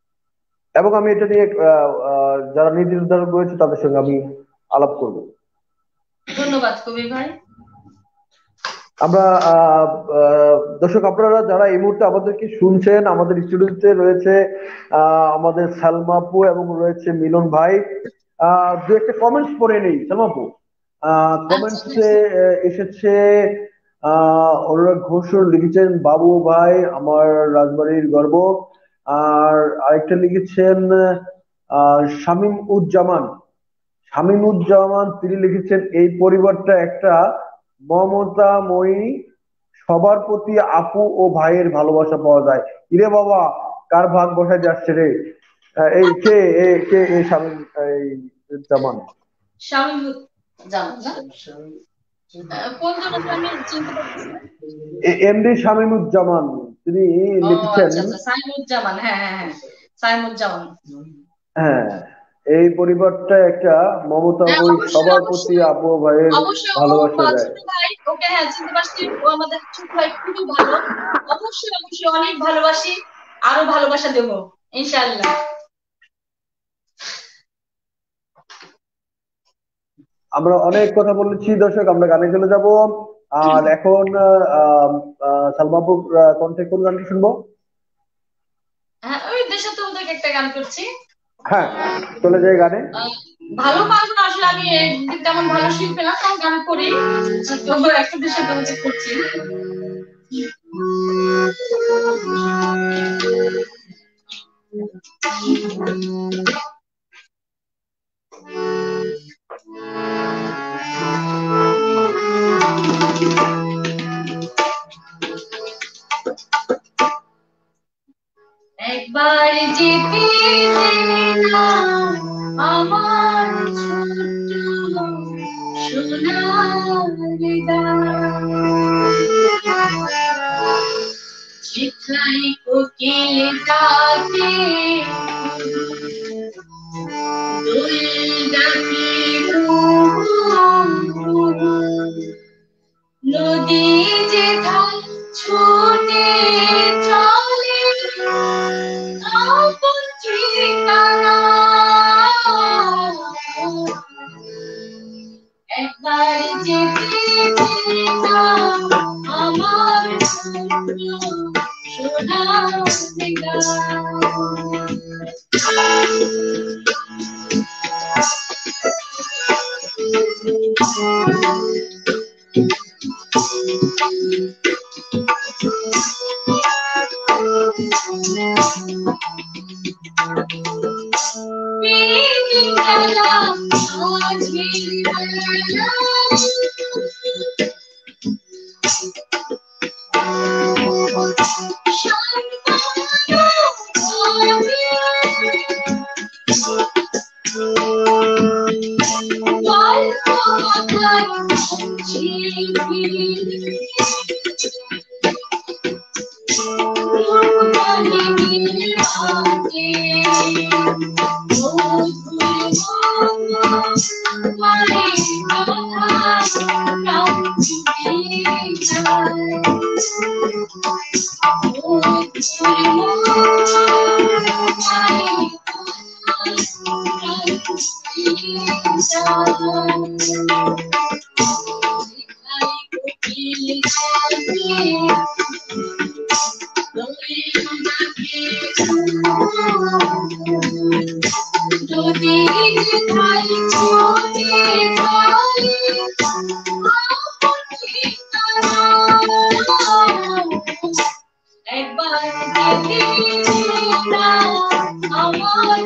এবং আমি এটা নিয়ে আহ, আহ, যারা নীতি নির্ধারক রয়েছে তাদের সঙ্গে আমি আলাপ করব। ধন্যবাদ কবির ভাই। আমরা আহ, আহ, দর্শক আপনারা যারা এই মুহূর্তে আমাদেরকে শুনছেন, আমাদের স্টুডিওতে রয়েছে আহ, আমাদের সালমা আপু এবং রয়েছে মিলন ভাই। আহ, দু একটা কমেন্টস পড়ে নেই সালমা আপু। আচ্ছা কমেন্টসে এসেছে আহ, অনুরাগ ঘোষ লিখেছেন বাবু ভাই আমার রাজবাড়ির গর্ব। আর আরেকটা লিখেছেন আহ শামীম উজ্জামান শামীম উজ্জামান তিনি লিখেছেন এই পরিবারটা একটা মমতাময়ী, সবার প্রতি আপু ও ভাইয়ের ভালোবাসা পাওয়া যায়। ইরে বাবা, কার ভাগ বসায় যাচ্ছে রে? আহ, এই কে এ কে এ শামীম এই উজ্জামান? স্বামী জামান না? আহ, কোন জনতা আমি চিনতে পারতেছি না। এমডি শামীম উজ্জামান তিনি ও লিখেছেন। আচ্ছা আচ্ছা, সাইমুজ্জামান, হ্যাঁ হ্যাঁ হ্যাঁ, সাইমুজ্জামান। হ্যাঁ, এই পরিবারটা একটা হ্যাঁ মমতাময়ী, অবশ্যই সবার প্রতি অবশ্যই আপু ও ভাইয়ের অবশ্যই, ও ভালোবাসা মা- যায়। ছোট ভাই, ওকে হ্যাঁ চিনতে পারছি, ও আমাদের ছোট ভাই, খুবই ভালো। অবশ্যই অবশ্যই অনেক ভালোবাসি, আরো ভালোবাসা দেবো ইনশাআল্লাহ। আমরা অনেক কথা বলেছি দর্শক, আমরা গানে চলে যাব। আর এখন আহ আহ, সালমাপুর কণ্ঠে কোন গানটি শুনবো? হ্যাঁ ওই দেশাত্মবোধক একটা গান করছি। হ্যাঁ, চলে যাই গানে। আহ, ভালো পারবো না আসলে, আমি একদিন তেমন ভালো শিল্পী না, তাও গান করি, তো একটা দেশাত্মবোধক করছি। একবার যেতে না আমার ছোট্ট সোনার গান, যেথায় কোকিল ডাকে দোল ডাকে মোহন, নদী যেথায় ছুটে চলে আপন ঠিকানা, একবার যেতে না আমার সোনার গান। মেঘেলা আজ মেঘেলা, একবার আমার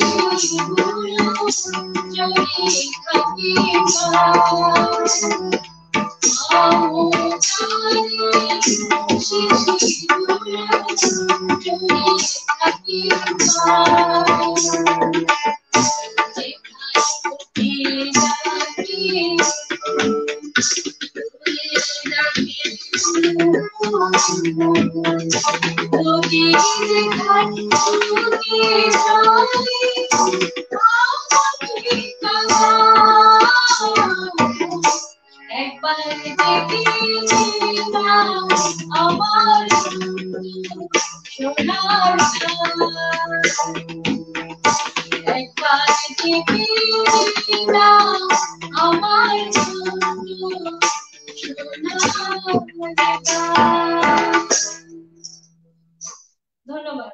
একবার দেখি না আমার সোনার একবার দেখি না আমার ধন্যবাদ।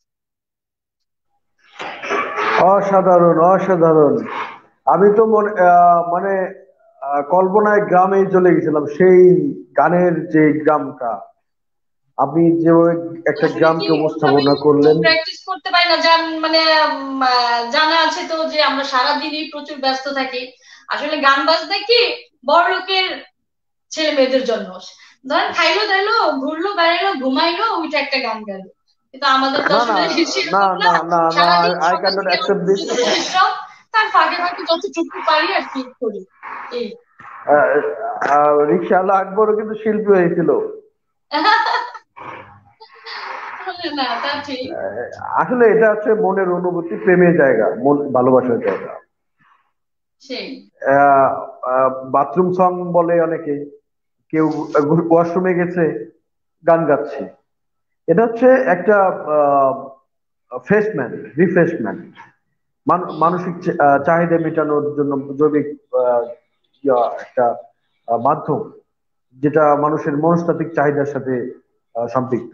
অসাধারণ অসাধারণ। আমি তো মনে আহ, মানে আহ, কল্পনায় গ্রামে চলে গেছিলাম, সেই গানের যে গ্রামটা আপনি যেভাবে একটা আসলে কি গ্রামকে ওইভাবে উপস্থাপনা তো করলেন। প্র্যাকটিস করতে পারি না, জান মানে উম, আহ, জানা আছে তো যে আমরা সারাদিনই প্রচুর ব্যস্ত থাকি। আসলে গান বাজনা কি বড় লোকের ছেলে মেয়েদের জন্য, ধরেন খাইলো দাইলো ঘুরলো বেড়াইলো ঘুমাইলো ওইটা একটা গান গাইলো, কিন্তু আমাদের তো না না আসলে না সেরকম না। না না না, সারাদিন আই সকাল ক্যান নট থেকে অ্যাকসেপ্ট রাত দিস। পর্যন্ত পরিশ্রম, তার ফাঁকে ফাঁকে যতটুকু পারি আর কি করি এই। রিকশাওয়ালা আকবরও কিন্তু শিল্পী হয়েছিল। না তা ঠিক। আহ, আসলে এটা হচ্ছে মনের অনুভূতি, প্রেমের জায়গা, মন ভালোবাসার জায়গা। সেই বাথরুম সং বলে অনেকে, কেউ ওয়াশরুমে গেছে গান গাচ্ছে। এটা হচ্ছে একটা ফ্রেশম্যান, রিফ্রেশমেন্ট, মানসিক চা- আহ, চাহিদা মেটানোর জন্য জৈবিক আহ, ইয়া, একটা আহ, মাধ্যম, যেটা মানুষের মনস্তাত্ত্বিক চাহিদার সাথে আহ, সম্পৃক্ত।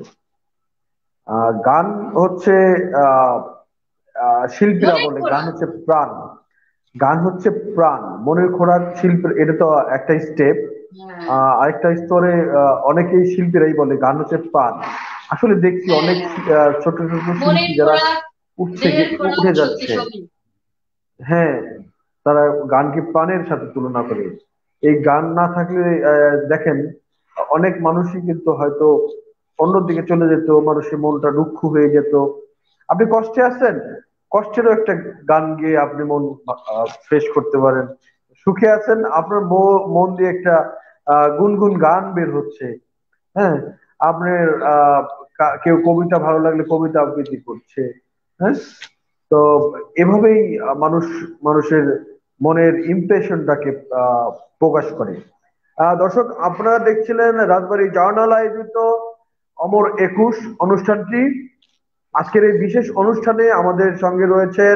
আহ, গান হচ্ছে আহ, আহ, শিল্পীরা মনের বলে গান খোরাক। হচ্ছে প্রাণ। গান হচ্ছে প্রাণ, মনের খোরাক শিল্পের, এটা তো একটা স্টেপ। হ্যাঁ আহ আরেকটা স্তরে আহ, অনেকেই শিল্পীরাই বলে গান হচ্ছে প্রাণ। আসলে দেখছি হ্যাঁ অনেক হ্যাঁ, আহ, ছোট ছোট শিল্পী মনের যারা খোরাক উঠছে, দেহের গে- খোরাক উঠে সত্যি যাচ্ছে। সবই। হ্যাঁ, তারা গানকে প্রাণের সাথে তুলনা করে। এই গান না থাকলে আহ, দেখেন অনেক মানুষই কিন্তু হয়তো অন্যদিকে চলে যেত, মানুষের মনটা দুঃখ হয়ে যেত। আপনি কষ্টে আছেন, কষ্টেরও একটা গান গেয়ে আপনি মন ফ্রেশ করতে পারেন। সুখে আছেন, আপনার মো- মন দিয়ে একটা আহ, গুনগুন গান বের হচ্ছে। হ্যাঁ, আপনার আহ কা- কেউ কবিতা ভালো লাগলে কবিতা আবৃত্তি করছে। হ্যাঁ, তো এভাবেই আহ, মানুষ মানুষের মনের ইমপ্রেশনটাকে আহ, প্রকাশ করে। আহ, দর্শক, আপনারা দেখছিলেন রাজবাড়ী জার্নাল আয়োজিত অমর একুশ অনুষ্ঠানটি। আজকের এই বিশেষ অনুষ্ঠানে আমাদের সঙ্গে রয়েছেন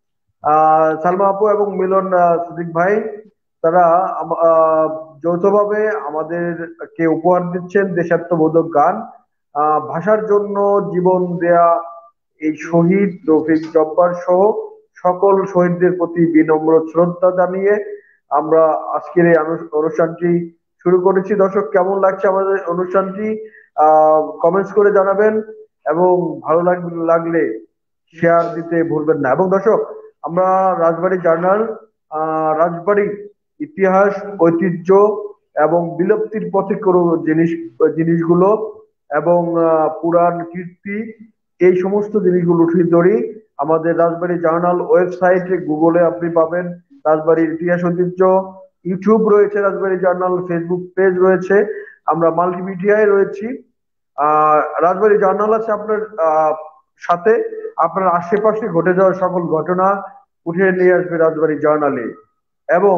আহ সালমা আপু এবং মিলন আহ, সিদ্দিক ভাই। তারা আম- আহ, যৌথভাবে আমাদেরকে উপহার দিচ্ছেন দেশাত্মবোধক গান। আহ, ভাষার জন্য জীবন দেয়া এই শহীদ রফিক জব্বার সহ সকল শহীদদের প্রতি বিনম্র শ্রদ্ধা জানিয়ে আমরা আজকের এই আনু- অনুষ্ঠানটি শুরু করেছি। দর্শক, কেমন লাগছে আমাদের অনুষ্ঠানটি আহ কমেন্টস করে জানাবেন, এবং ভালো লাগ- লাগলে শেয়ার দিতে ভুলবেন না। এবং দর্শক, আমরা রাজবাড়ী জার্নাল আহ রাজবাড়ী ইতিহাস, ঐতিহ্য এবং বিলুপ্তির পথে কোনো জিনিস জিনিসগুলো এবং আহ, পুরাণ কীর্তি, এই সমস্ত জিনিসগুলো উঠিয়ে ধরি। আমাদের রাজবাড়ী জার্নাল ওয়েবসাইটে, গুগলে আপনি পাবেন রাজবাড়ির ইতিহাস ঐতিহ্য। ইউটিউব রয়েছে রাজবাড়ী জার্নাল, ফেসবুক পেজ রয়েছে, আমরা মাল্টিমিডিয়ায় রয়েছি। আহ রাজবাড়ী জার্নাল আছে আপনার আহ সাথে, আপনার আশেপাশে ঘটে যাওয়া সকল ঘটনা উঠে নিয়ে আসবে রাজবাড়ী জার্নালে। এবং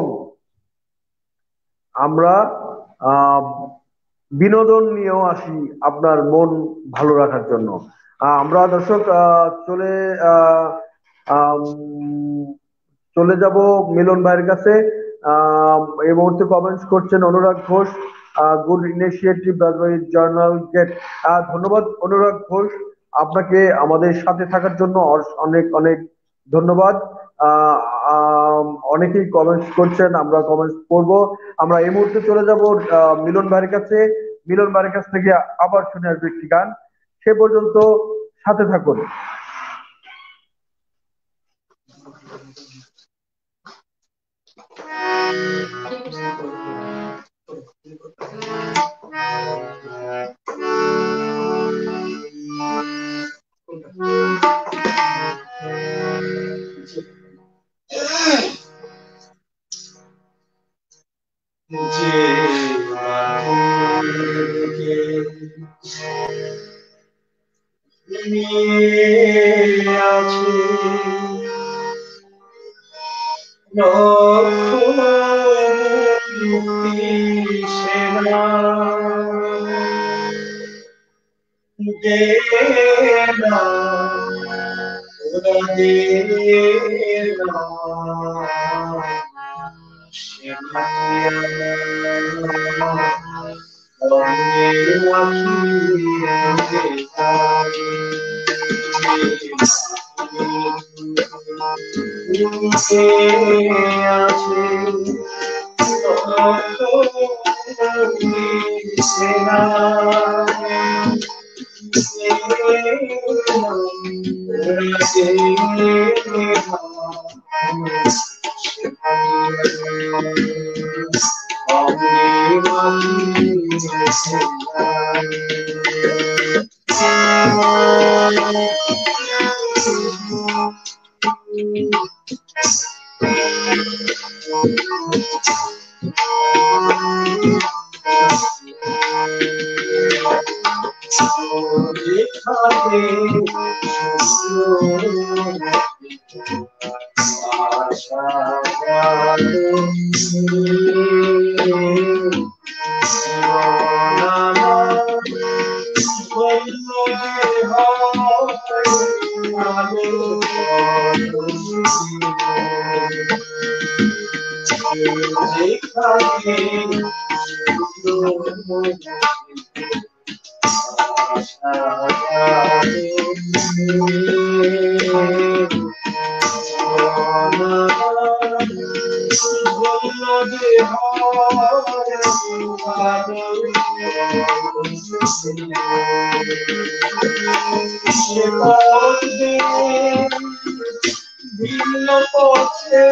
আমরা আহ বিনোদন নিয়েও আসি আপনার মন ভালো রাখার জন্য। আহ, আমরা দর্শক আহ, চলে আহ, আম, চলে যাব মিলন ভাইয়ের কাছে। আহ, এই মুহূর্তে কমেন্টস করছেন Anurag Ghosh, good initiative Rajbari journal gate. ধন্যবাদ অনুরাগ ঘোষ, আপনাকে আমাদের সাথে থাকার জন্য অস- অনেক অনেক ধন্যবাদ। আহ, আম, অনেকেই কমেন্টস করছেন, আমরা কমেন্টস করব। আমরা এই মুহূর্তে চলে যাব আহ, মিলন ভাইয়ের কাছে। মিলন ভাইয়ের কাছ থেকে আবার শুনে আসবে একটি গান। সে পর্যন্ত সাথে থাকুন। যে মাটিকে নিয়ে আছে মুক্তি সেনা দে না ওরা দে না সে আছে সেনা ভিন্ন পথে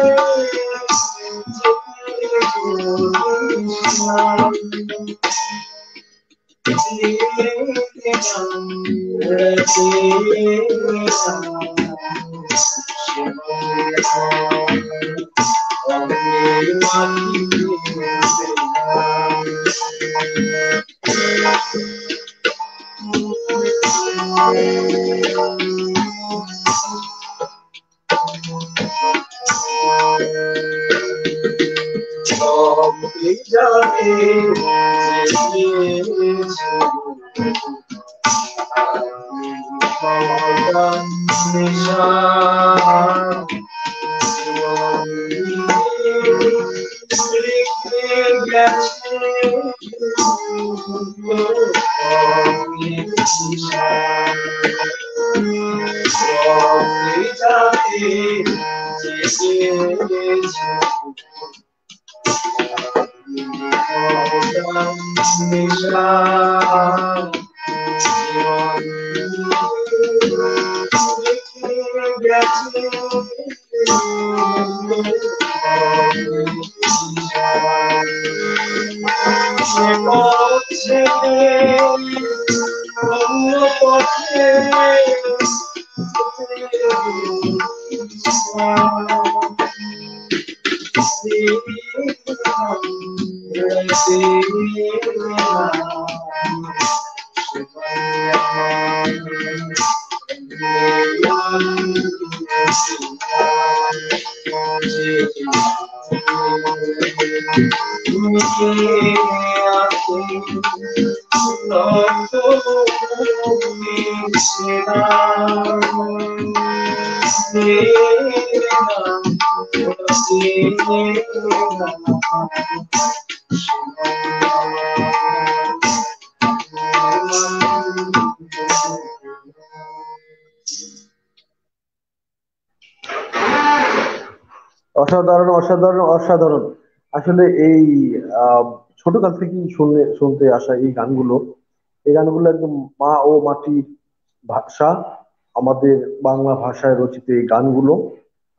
অসাধারণ অসাধারণ অসাধারণ। আসলে এই আহ ছোটকাল থেকেই শুনে শুনতে আসা এই গানগুলো, এই গানগুলো একদম মা ও মাটির ভাষা, আমাদের বাংলা ভাষায় রচিত এই গানগুলো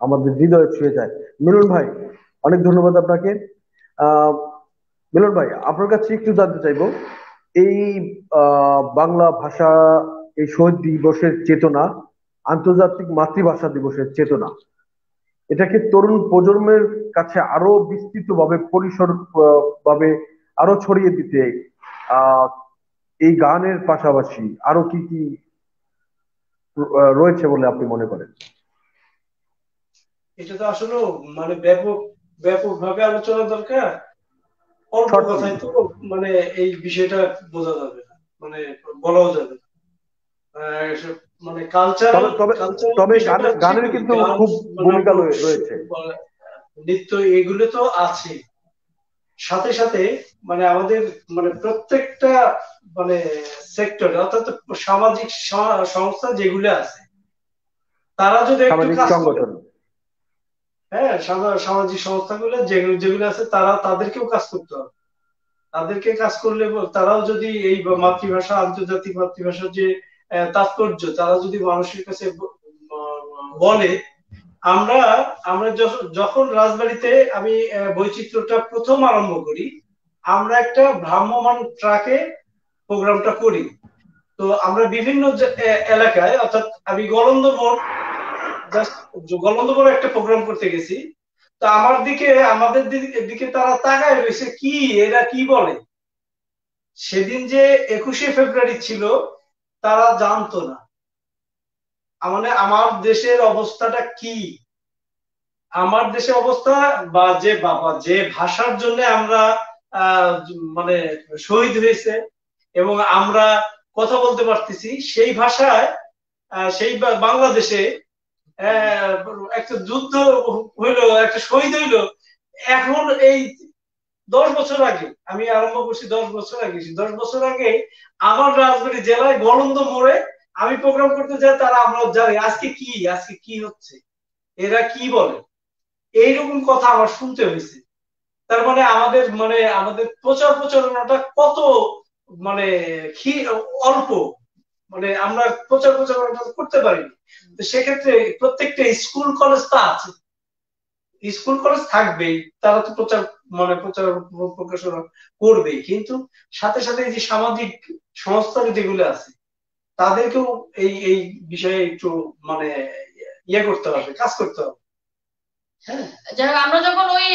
আমাদের হৃদয়ে ছুঁয়ে যায়। মিলন ভাই, অনেক ধন্যবাদ আপনাকে। আহ মিলন ভাই, আপনার কাছে একটু জানতে চাইবো, এই আহ বাংলা ভাষা, এই শহীদ দিবসের চেতনা, আন্তর্জাতিক মাতৃভাষা দিবসের চেতনা, এটাকে তরুণ প্রজন্মের কাছে আরো বিস্তৃত ভাবে, পরিসর আহ, ভাবে আরো ছড়িয়ে দিতে আহ এই গানের পাশাপাশি আরো কি কি আহ, রয়েছে বলে আপনি মনে করেন? এটা তো আসলে মানে ব্যাপক ব্যাপক ভাবে আলোচনা দরকার। অল্প শর্ট কথায় তো মানে এই বিষয়টা বোঝা যাবে না, মানে বলাও যাবে না। আহ, এসব মানে কালচারাল তবে তবে কালচারাল তবে বিষয়টা গানের গানের ঠিকই, কিন্তু গান খুব মানে ভূমিকা আমরা রয়ে- রয়েছে। মানে নৃত্য এগুলো তো আছে, সাথে সাথে মানে আমাদের মানে প্রত্যেকটা মানে সেক্টরে, অর্থাৎ সামাজিক স- সংস্থা যেগুলো আছে, তারা যদি একটু সামাজিক কাজ করে, সংগঠন। হ্যাঁ, সামা- সামাজিক সংস্থাগুলো যেগুলো যেগুলো আছে, তারা তাদেরকেও কাজ করতে হবে। তাদেরকে কাজ করলে ব- তারাও যদি এই ব- মাতৃভাষা, আন্তর্জাতিক মাতৃভাষার যে আহ, তাৎপর্য, তারা যদি মানুষের কাছে ব- ব- বলে। আমরা আমরা যখন যখন রাজবাড়িতে আমি আহ, বৈচিত্র্যটা প্রথম আরম্ভ করি, আমরা একটা ভ্রাম্যমাণ ট্রাকে প্রোগ্রামটা করি। তো আমরা বিভিন্ন যে- এ- এলাকায়, অর্থাৎ আমি গলন্দ মোড়, জাস্ট গলন্দ মোড়ে একটা প্রোগ্রাম করতে গেছি। তো আমার দিকে, আমাদের দিকে দিকে তারা তাকায় রয়েছে, কি এরা কি বলে। সেদিন যে একুশে ফেব্রুয়ারি ছিল, তারা জানতো না মানে আমার দেশের অবস্থাটা কি। আমার দেশের অবস্থা, বা যে বাবা যে ভাষার জন্য আমরা আহ, মানে শহীদ হয়েছে এবং আমরা কথা বলতে পারতেছি সেই ভাষায়, আহ, সেই বা- বাংলাদেশে আহ, একটা যুদ্ধ হইলো, একটা শহীদ হইলো। এখন এই দশ বছর আগে আমি আরম্ভ করছি, দশ বছর আগে দশ বছর আগে আমার রাজবাড়ী জেলায় গলন্দ মোড়ে আমি প্রোগ্রাম করতে যাই, তারা আমরা জানি আজকে কি, আজকে কি হচ্ছে, এরা কি বলে। এইরকম কথা আমার শুনতে হয়েছে। তার মানে আমাদের মানে আমাদের প্রচার প্রচারণাটা কত মানে ক্ষী- অল্প, মানে আমরা প্রচার প্রচারণা করতে পারি। তো সেক্ষেত্রে প্রত্যেকটা স্কুল কলেজ তো আছে, স্কুল কলেজ থাকবেই, তারা তো প্রচার মানে প্রচার প্রকাশনা করবেই, কিন্তু সাথে সাথে এই যে সামাজিক সংস্থা যেগুলো আছে, তাদেরকেও এই এই বিষয়ে একটু মানে ইয়ে করতে হবে, কাজ করতে হবে। হ্যাঁ, যাই হোক, আমরা যখন ওই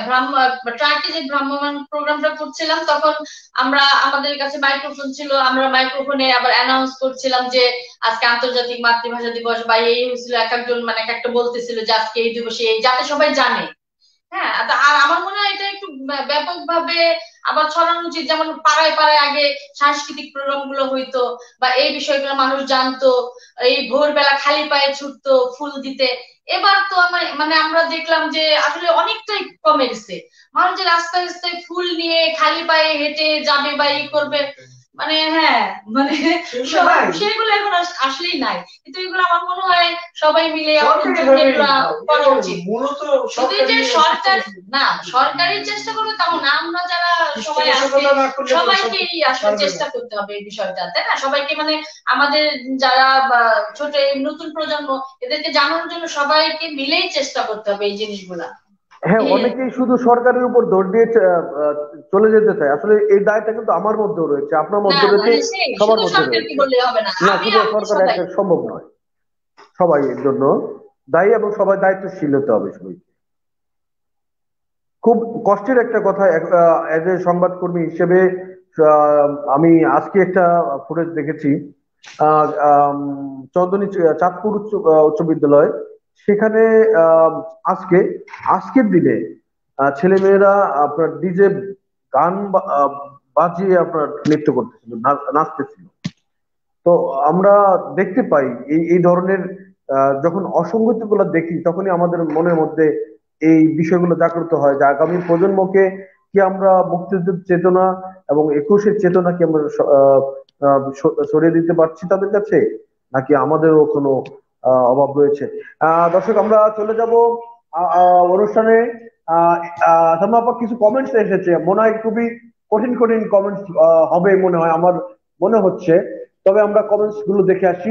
ট্রাকে যে ভ্রাম্যমাণ প্রোগ্রামটা করছিলাম, তখন আমরা, আমাদের কাছে মাইক্রোফোন ছিল, আমরা মাইক্রোফোনে আবার অ্যানাউন্স করছিলাম যে আজকে আন্তর্জাতিক মাতৃভাষা দিবস, বা এই হয়েছিল, এক একজন মানে এক একটা বলতেছিল যে আজকে এই দিবসে এই, যাতে সবাই জানে। হ্যাঁ, তা আর আমার মনে হয় এটা একটু ব্যাপক ভাবে আবার ছড়ানো উচিত, যেমন পাড়ায় পাড়ায় আগে সাংস্কৃতিক প্রোগ্রাম গুলো হইতো, বা এই বিষয়গুলো মানুষ জানতো, এই ভোরবেলা খালি পায়ে ছুটতো ফুল দিতে। এবার তো আমার মানে আমরা দেখলাম যে আসলে অনেকটাই কমে গেছে, মানুষ যে রাস্তায় রাস্তায় ফুল নিয়ে খালি পায়ে হেঁটে যাবে বা ই করবে, মানে হ্যাঁ, মানে সেগুলো সব নাই, সেগুলো এখন আস- আসলেই নাই। কিন্তু এগুলো আমার মনে হয় সবাই মিলে আমাদের সরকারি জন্য ভাবে এগুলো করা উচিত। মূলত শুধু যে সরকারি সরকার, না সরকারি চেষ্টা করবে তেমন না, আমরা যারা সবাই আছি পৃষ্ঠপোষকতা না করলে পরে সব সবাইকে আসলে পারবে না। চেষ্টা করতে হবে এই বিষয়টা, তাই না? সবাইকে মানে আমাদের যারা বা ছোট এই নতুন প্রজন্ম, এদেরকে জানানোর জন্য সবাইকে মিলেই চেষ্টা করতে হবে এই জিনিসগুলা। হ্যাঁ, এই আর কি। অনেকেই শুধু সরকারের উপর দৌড় দিয়ে আহ, আহ, চলে যেতে চায়। আসলে এই দায়টা কিন্তু আমার মধ্যেও রয়েছে, আপনার না মধ্যে না, রয়েছে, সেই সবার শুধু মধ্যে সরকারকে রয়েছে। বললে হবে না, না, আমি শুধু আপনি সরকার সবাই। একটা সম্ভব নয়, সবাই এর জন্য দায়ী, এবং সবাই দায়িত্বশীল হতে হবে সবাই। খুব কষ্টের একটা কথা, এজ এ সংবাদকর্মী হিসেবে আহ, আমি আজকে একটা ফুটেজ দেখেছি, আহ, আম, চন্দনী চ- চাঁদপুর উচ্চ আহ, উচ্চ বিদ্যালয়, সেখানে আহ, আজকে আজকের দিনে আহ, ছেলেমেয়েরা আপনার ডিজে গান বা- আহ, বাজিয়ে আপনার নৃত্য করতেছিল, না- নাচতেছিল। তো আমরা দেখতে পাই এই এই ধরনের আহ, যখন অসঙ্গতি গুলো দেখি, তখনই আমাদের মনের মধ্যে এই বিষয়গুলো জাগ্রত হয় যে আগামী প্রজন্মকে কি আমরা মুক্তিযুদ্ধের চেতনা এবং একুশের চেতনা কি আমরা স- আহ, আহ, স- ছড়িয়ে দিতে পারছি তাদের কাছে, নাকি আমাদেরও কোনো আহ, অভাব রয়েছে? আহ দর্শক, আমরা চলে যাব আহ, আহ, অনুষ্ঠানে। আহ আহ, সালমা আপা, কিছু কমেন্টস এসেছে, মনে হয় খুবই কঠিন কঠিন কমেন্টস হবে মনে হয়, আমার মনে হচ্ছে। তবে আমরা কমেন্টস গুলো দেখে আসি।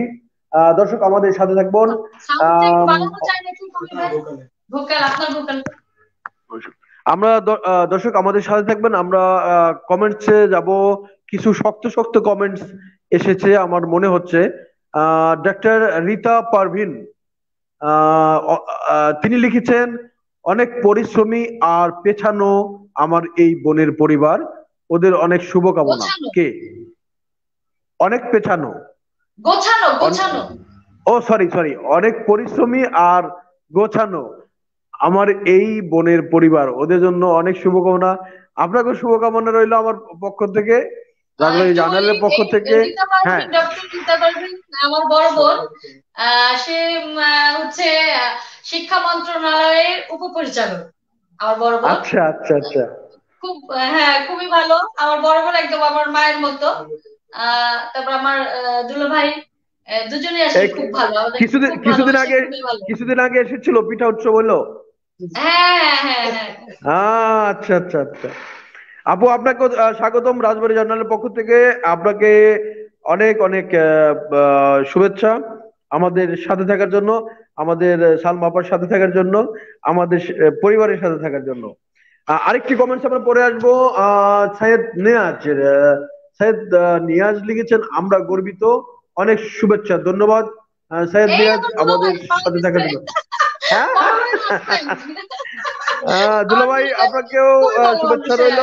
আহ, দর্শক আমাদের সাথে থাকবেন। সাউন্ডটা একটু আম, বাড়ানো যায় নাকি কবির ভাই? ভোকাল, আপনার ভোকাল। আমরা দ- আহ, দর্শক আমাদের সাথে থাকবেন। আমরা কমেন্টসে যাব। কিছু শক্ত শক্ত কমেন্টস এসেছে আমার মনে হচ্ছে। ডাক্তার রীতা পারভিন, আহ, অ- আহ, তিনি লিখেছেন, অনেক পরিশ্রমী আর পেছানো আমার এই বোনের পরিবার, ওদের অনেক শুভকামনা। গোছানো কে? অনেক পেছানো। গোছানো অন- গোছানো। ও সরি সরি, অনেক পরিশ্রমী আর গোছানো আমার এই বোনের পরিবার, ওদের জন্য অনেক শুভকামনা। আপনাকে শুভকামনা রইলো আমার পক্ষ থেকে, আহ, রাজবাড়ী একটু বলি, জার্নালের পক্ষ এই থেকে। রীতা হ্যাঁ, পারভিন, ডক্টর রীতা পারভিন আমার বড় বোন। আহ, সে উম, আহ, হচ্ছে আহ, শিক্ষা মন্ত্রণালয়ের উপপরিচালক, আমার বড় বোন। আচ্ছা আচ্ছা আচ্ছা। খুব আহ, হ্যাঁ, খুবই ভালো। আমার বড় বোন একদম আমার মায়ের মতো। আহ তারপর আমার আহ, দুলো ভাই, আহ, দুজনেই আসলে এই খুব ভালো, আমাদের কিছুদিন খুব কিছুদিন ভালোবাসে, আগে খুবই ভালো। কিছুদিন আগে এসেছিল, পিঠা উৎসব হলো। হ্যাঁ হ্যাঁ হ্যাঁ হ্যাঁ। আহ, আচ্ছা আচ্ছা আচ্ছা। আপু আপনাকে আহ, স্বাগতম রাজবাড়ী জার্নালের পক্ষ থেকে। আপনাকে অনেক অনেক আহ, আহ, শুভেচ্ছা আমাদের সাথে থাকার জন্য, আমাদের আহ, সালমা আপার সাথে থাকার জন্য, আমাদের আহ, পরিবারের সাথে থাকার জন্য। আহ, আরেকটি কমেন্টস আমরা পড়ে আসবো। আহ সাইয়েদ নিয়াজ, আহ, সাইয়েদ আহ, নিয়াজ লিখেছেন, আমরা গর্বিত, অনেক শুভেচ্ছা, ধন্যবাদ আহ, সাইয়েদ এই নিয়াজ আমার দুলো আমাদের ভাই পাওয়া সাথে থাকার গেছে। জন্য। হ্যাঁ। বড় ভাই last time। আহ দুলা আমার ভাই দুলো ভাই আপনাকেও খুবই আহ, ভালো মানুষ, শুভেচ্ছা রইলো। হ্যাঁ।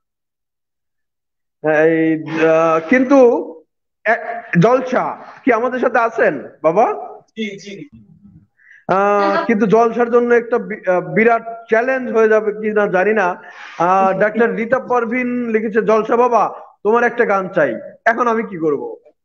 হ্যাঁ, এই আহ, কিন্তু এক- জলসা কি আমাদের সাথে আছেন বাবা? জি জি। আহ, কিন্তু জলসার জন্য একটা বি- আহ, বিরাট চ্যালেঞ্জ হয়ে যাবে কি না জানি না। আহ ডাক্তার রীতা পারভিন লিখেছে, জলসা বাবা তোমার একটা গান চাই। এখন আমি কি করব?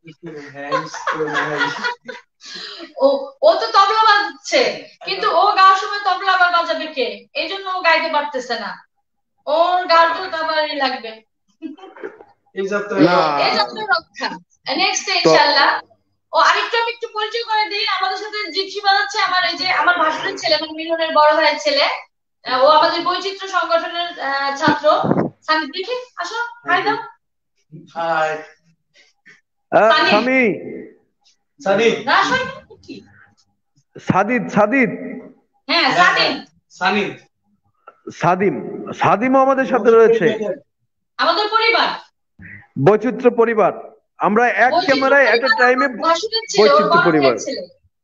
ও ও তো তবলা বাজাচ্ছে, কিন্তু ও গাওয়ার সময় তবলা আবার বাজাবে কে? এই জন্য ও গাইতে পারতেছে না। ওর গান তো তবলাই লাগবে। এই না, এই যাত্রা রক্ষা। নেক্সট তো ইনশাআল্লাহ। ও আরেকটু, আমি একটু পরিচয় করে দিই, আমাদের সাথে জিপসি বাজাচ্ছে আমার এই যে আমার ভাসুরের ছেলে, মানে মিলনের বড় ভাইয়ের ছেলে। আহ, ও আমাদের বৈচিত্র্য সংগঠনের আহ, ছাত্র। সানি, দেখি আসো, হাই দাও। হাই আহ, সানি, স্বামী, সানি। না আসো কি? সাদিদ সাদিদ হ্যাঁ হ্যাঁ সানি, হ্যাঁ সানি। সাদিম, সাদিমও আমাদের সাথে রয়েছে। আমাদের পরিবার। বৈচিত্র্য পরিবার, আমরা এক বৈচিত্র্য ক্যামেরায় এট এ পরিবার টাইমে। আমার ভাসুরের ছেলে, ওর বৈচিত্র্য বড় পরিবার, ভাইয়ের ছেলে।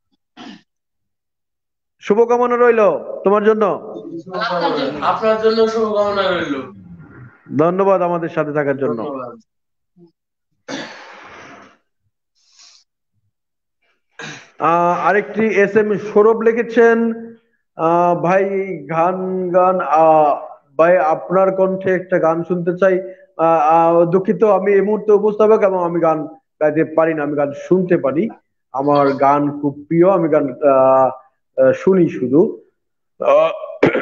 শুভকামনা রইলো তোমার জন্য। আপনার জন্য। আপনার জন্য শুভকামনা রইল। ধন্যবাদ আমাদের সাথে থাকার জন্য। ধন্যবাদ। আহ আরেকটি এস এম সৌরভ লিখেছেন, আহ ভাই গান গান আহ ভাই আপনার কণ্ঠে একটা গান শুনতে চাই। আহ আহ, দুঃখিত, আমি এই মুহূর্তে উপস্থাপক এবং আমি গান গাইতে পারি না, আমি গান শুনতে পারি। আমার গান খুব প্রিয়, আমি গান আহ আহ, শুনি শুধু। আহ,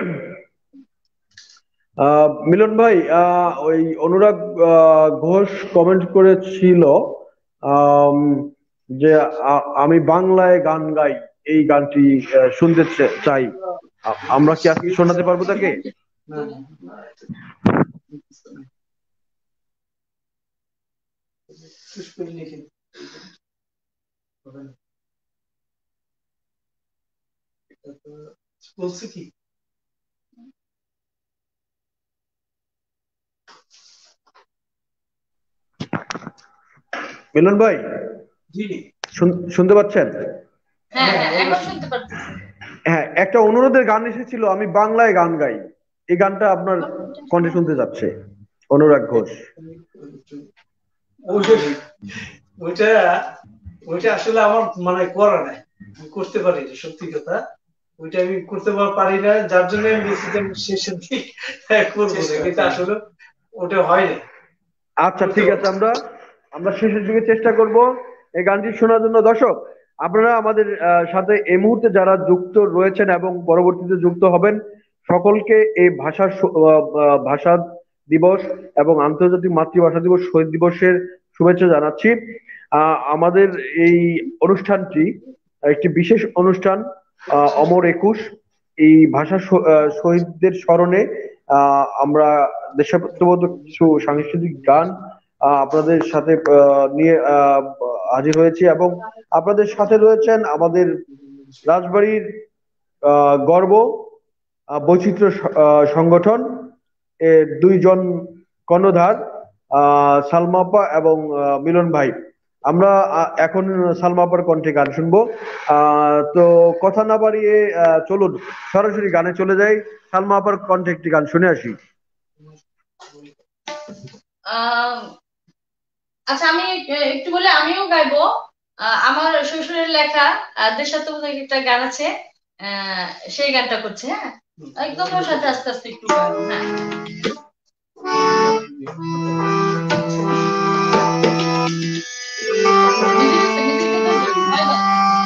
আহ, মিলন ভাই, আহ, ওই অনুরাগ আহ, ঘোষ কমেন্ট করেছিল, আম, যে আ- আমি বাংলায় গান গাই, এই গানটি আহ, শুনতে চা- চাই। আ- আমরা কি আজকে শোনাতে পারবো তাকে? না, না, শেষ করে লিখে হবে না। বলছি কি, মিলন ভাই, জি শুন- শুনতে পাচ্ছেন? হ্যাঁ হ্যাঁ হ্যাঁ, এখন অবশ্যই। শুনতে পারতেছি। হ্যাঁ, একটা অনুরোধের গান এসেছিল, আমি বাংলায় গান গাই, এই গানটা আপনার কণ্ঠে শুনতে যাচ্ছে, অনুরাগ ঘোষ। ওইটা ওইটা ওইটা আসলে আমার মানে করা নাই, আমি করতে পারি না, সত্যি কথা। ওইটা আমি করতে পা- পারি না, যার জন্য আমি বলছি যে আমি শেষের দিকে করবো না, কিন্তু আসলে ওটা হয় না, আচ্ছা করতে ঠিক আছে, পারছি না। আমরা আমরা শেষের দিকে চেষ্টা করব এই গানটি শোনার জন্য। দর্শক আপনারা আমাদের আহ, সাথে এই মুহূর্তে যারা যুক্ত রয়েছেন এবং পরবর্তীতে যুক্ত হবেন, সকলকে এই ভাষা স- আহ, আহ, ভাষা দিবস এবং আন্তর্জাতিক মাতৃভাষা দিবস, শহীদ দিবসের শুভেচ্ছা জানাচ্ছি। আহ, আমাদের এই অনুষ্ঠানটি একটি বিশেষ অনুষ্ঠান, আহ, অমর একুশ, এই ভাষা শ- আহ, শহীদদের স্মরণে আহ, আমরা দেশাত্মবোধক কিছু সাংস্কৃতিক গান আহ, আপনাদের সাথে আহ, নিয়ে আহ, হাজির হয়েছি এবং আপনাদের সাথে রয়েছেন আমাদের রাজবাড়ির আহ, গর্ব আহ, বৈচিত্র্য স- আহ, সংগঠন এর দুইজন কর্ণধার, আহ, সালমা আপা এবং আহ, মিলন ভাই। আমরা আহ, এখন সালমা আপার কণ্ঠে গান শুনবো। আহ, তো কথা না বাড়িয়ে আহ, চলুন সরাসরি গানে চলে যাই। সালমা আপার কণ্ঠে একটি গান শুনে আসি। আহ আচ্ছা, আমি এ- একটু বলে আমিও গাইবো। আহ, আমার শ্বশুরের লেখা আহ, দেশাত্মবোধক একটা গান আছে। আহ, সেই গানটা করছে, হ্যাঁ। একদম ওর সাথে আস্তে আস্তে একটু গাইবো, হ্যাঁ। মিউজিক আছে, মিউজিক আছে, হয় না?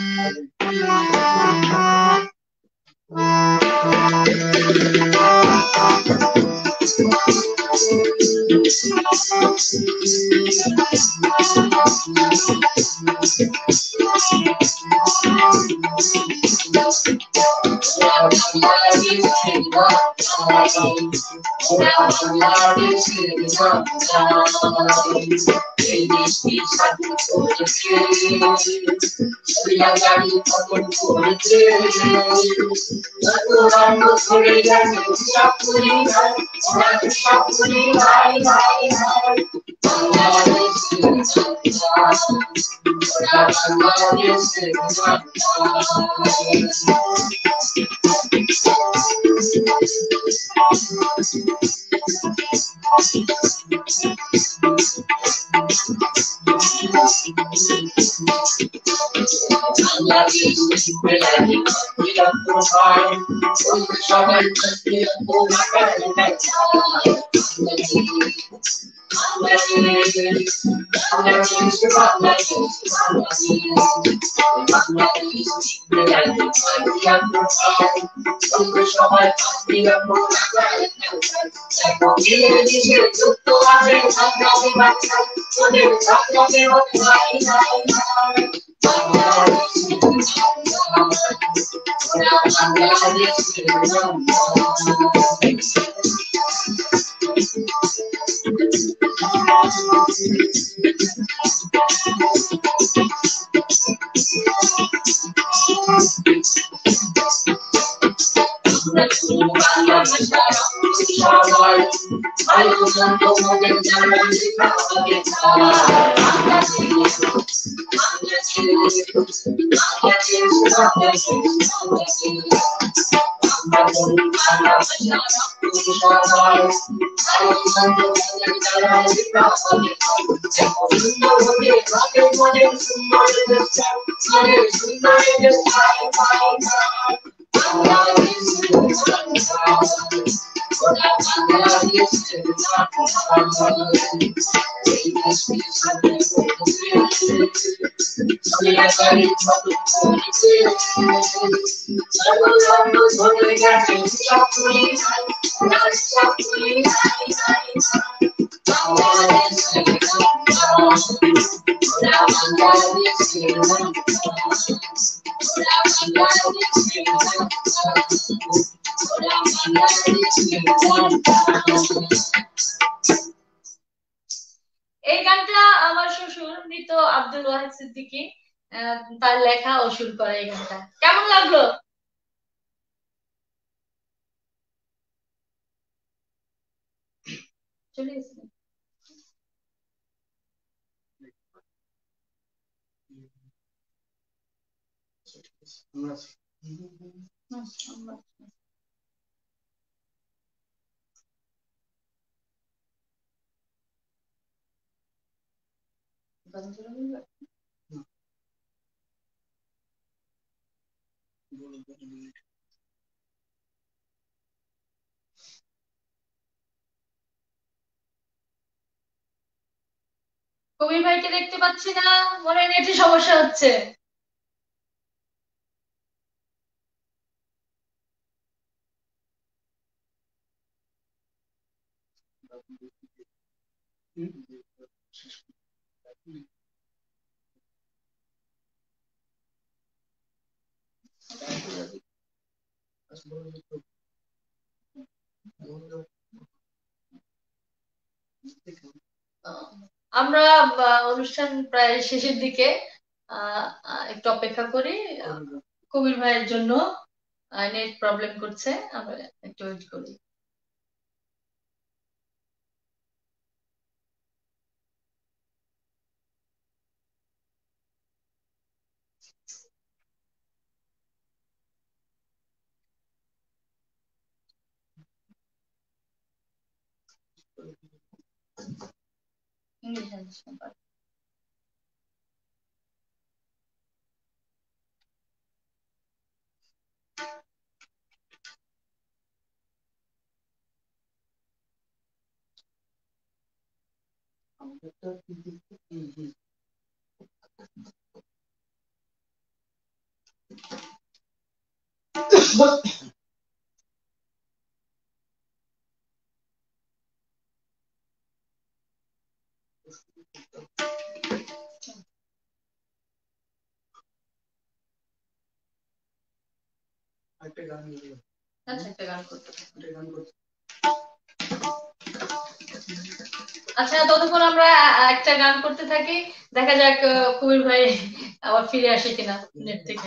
এই গানটা আমার শ্বশুর মৃত আব্দুল ওয়াহিদ সিদ্দিকী আহ, তার লেখা ও সুর করা এই গানটা। কেমন লাগলো? চলে গেছে। হুম, আমরা- কবির ভাইকে দেখতে পাচ্ছি না, মনে হয় নেটের সমস্যা হচ্ছে। আমরা অনুষ্ঠান প্রায় শেষের দিকে একটু অপেক্ষা করি, কবির ভাইয়ের জন্য নেট প্রবলেম করছে, আমরা একটু ওয়েট করি। আচ্ছা, ততক্ষণ আমরা একটা গান করতে থাকি, দেখা যাক কবির ভাই আবার ফিরে আসে কিনা নেট থেকে।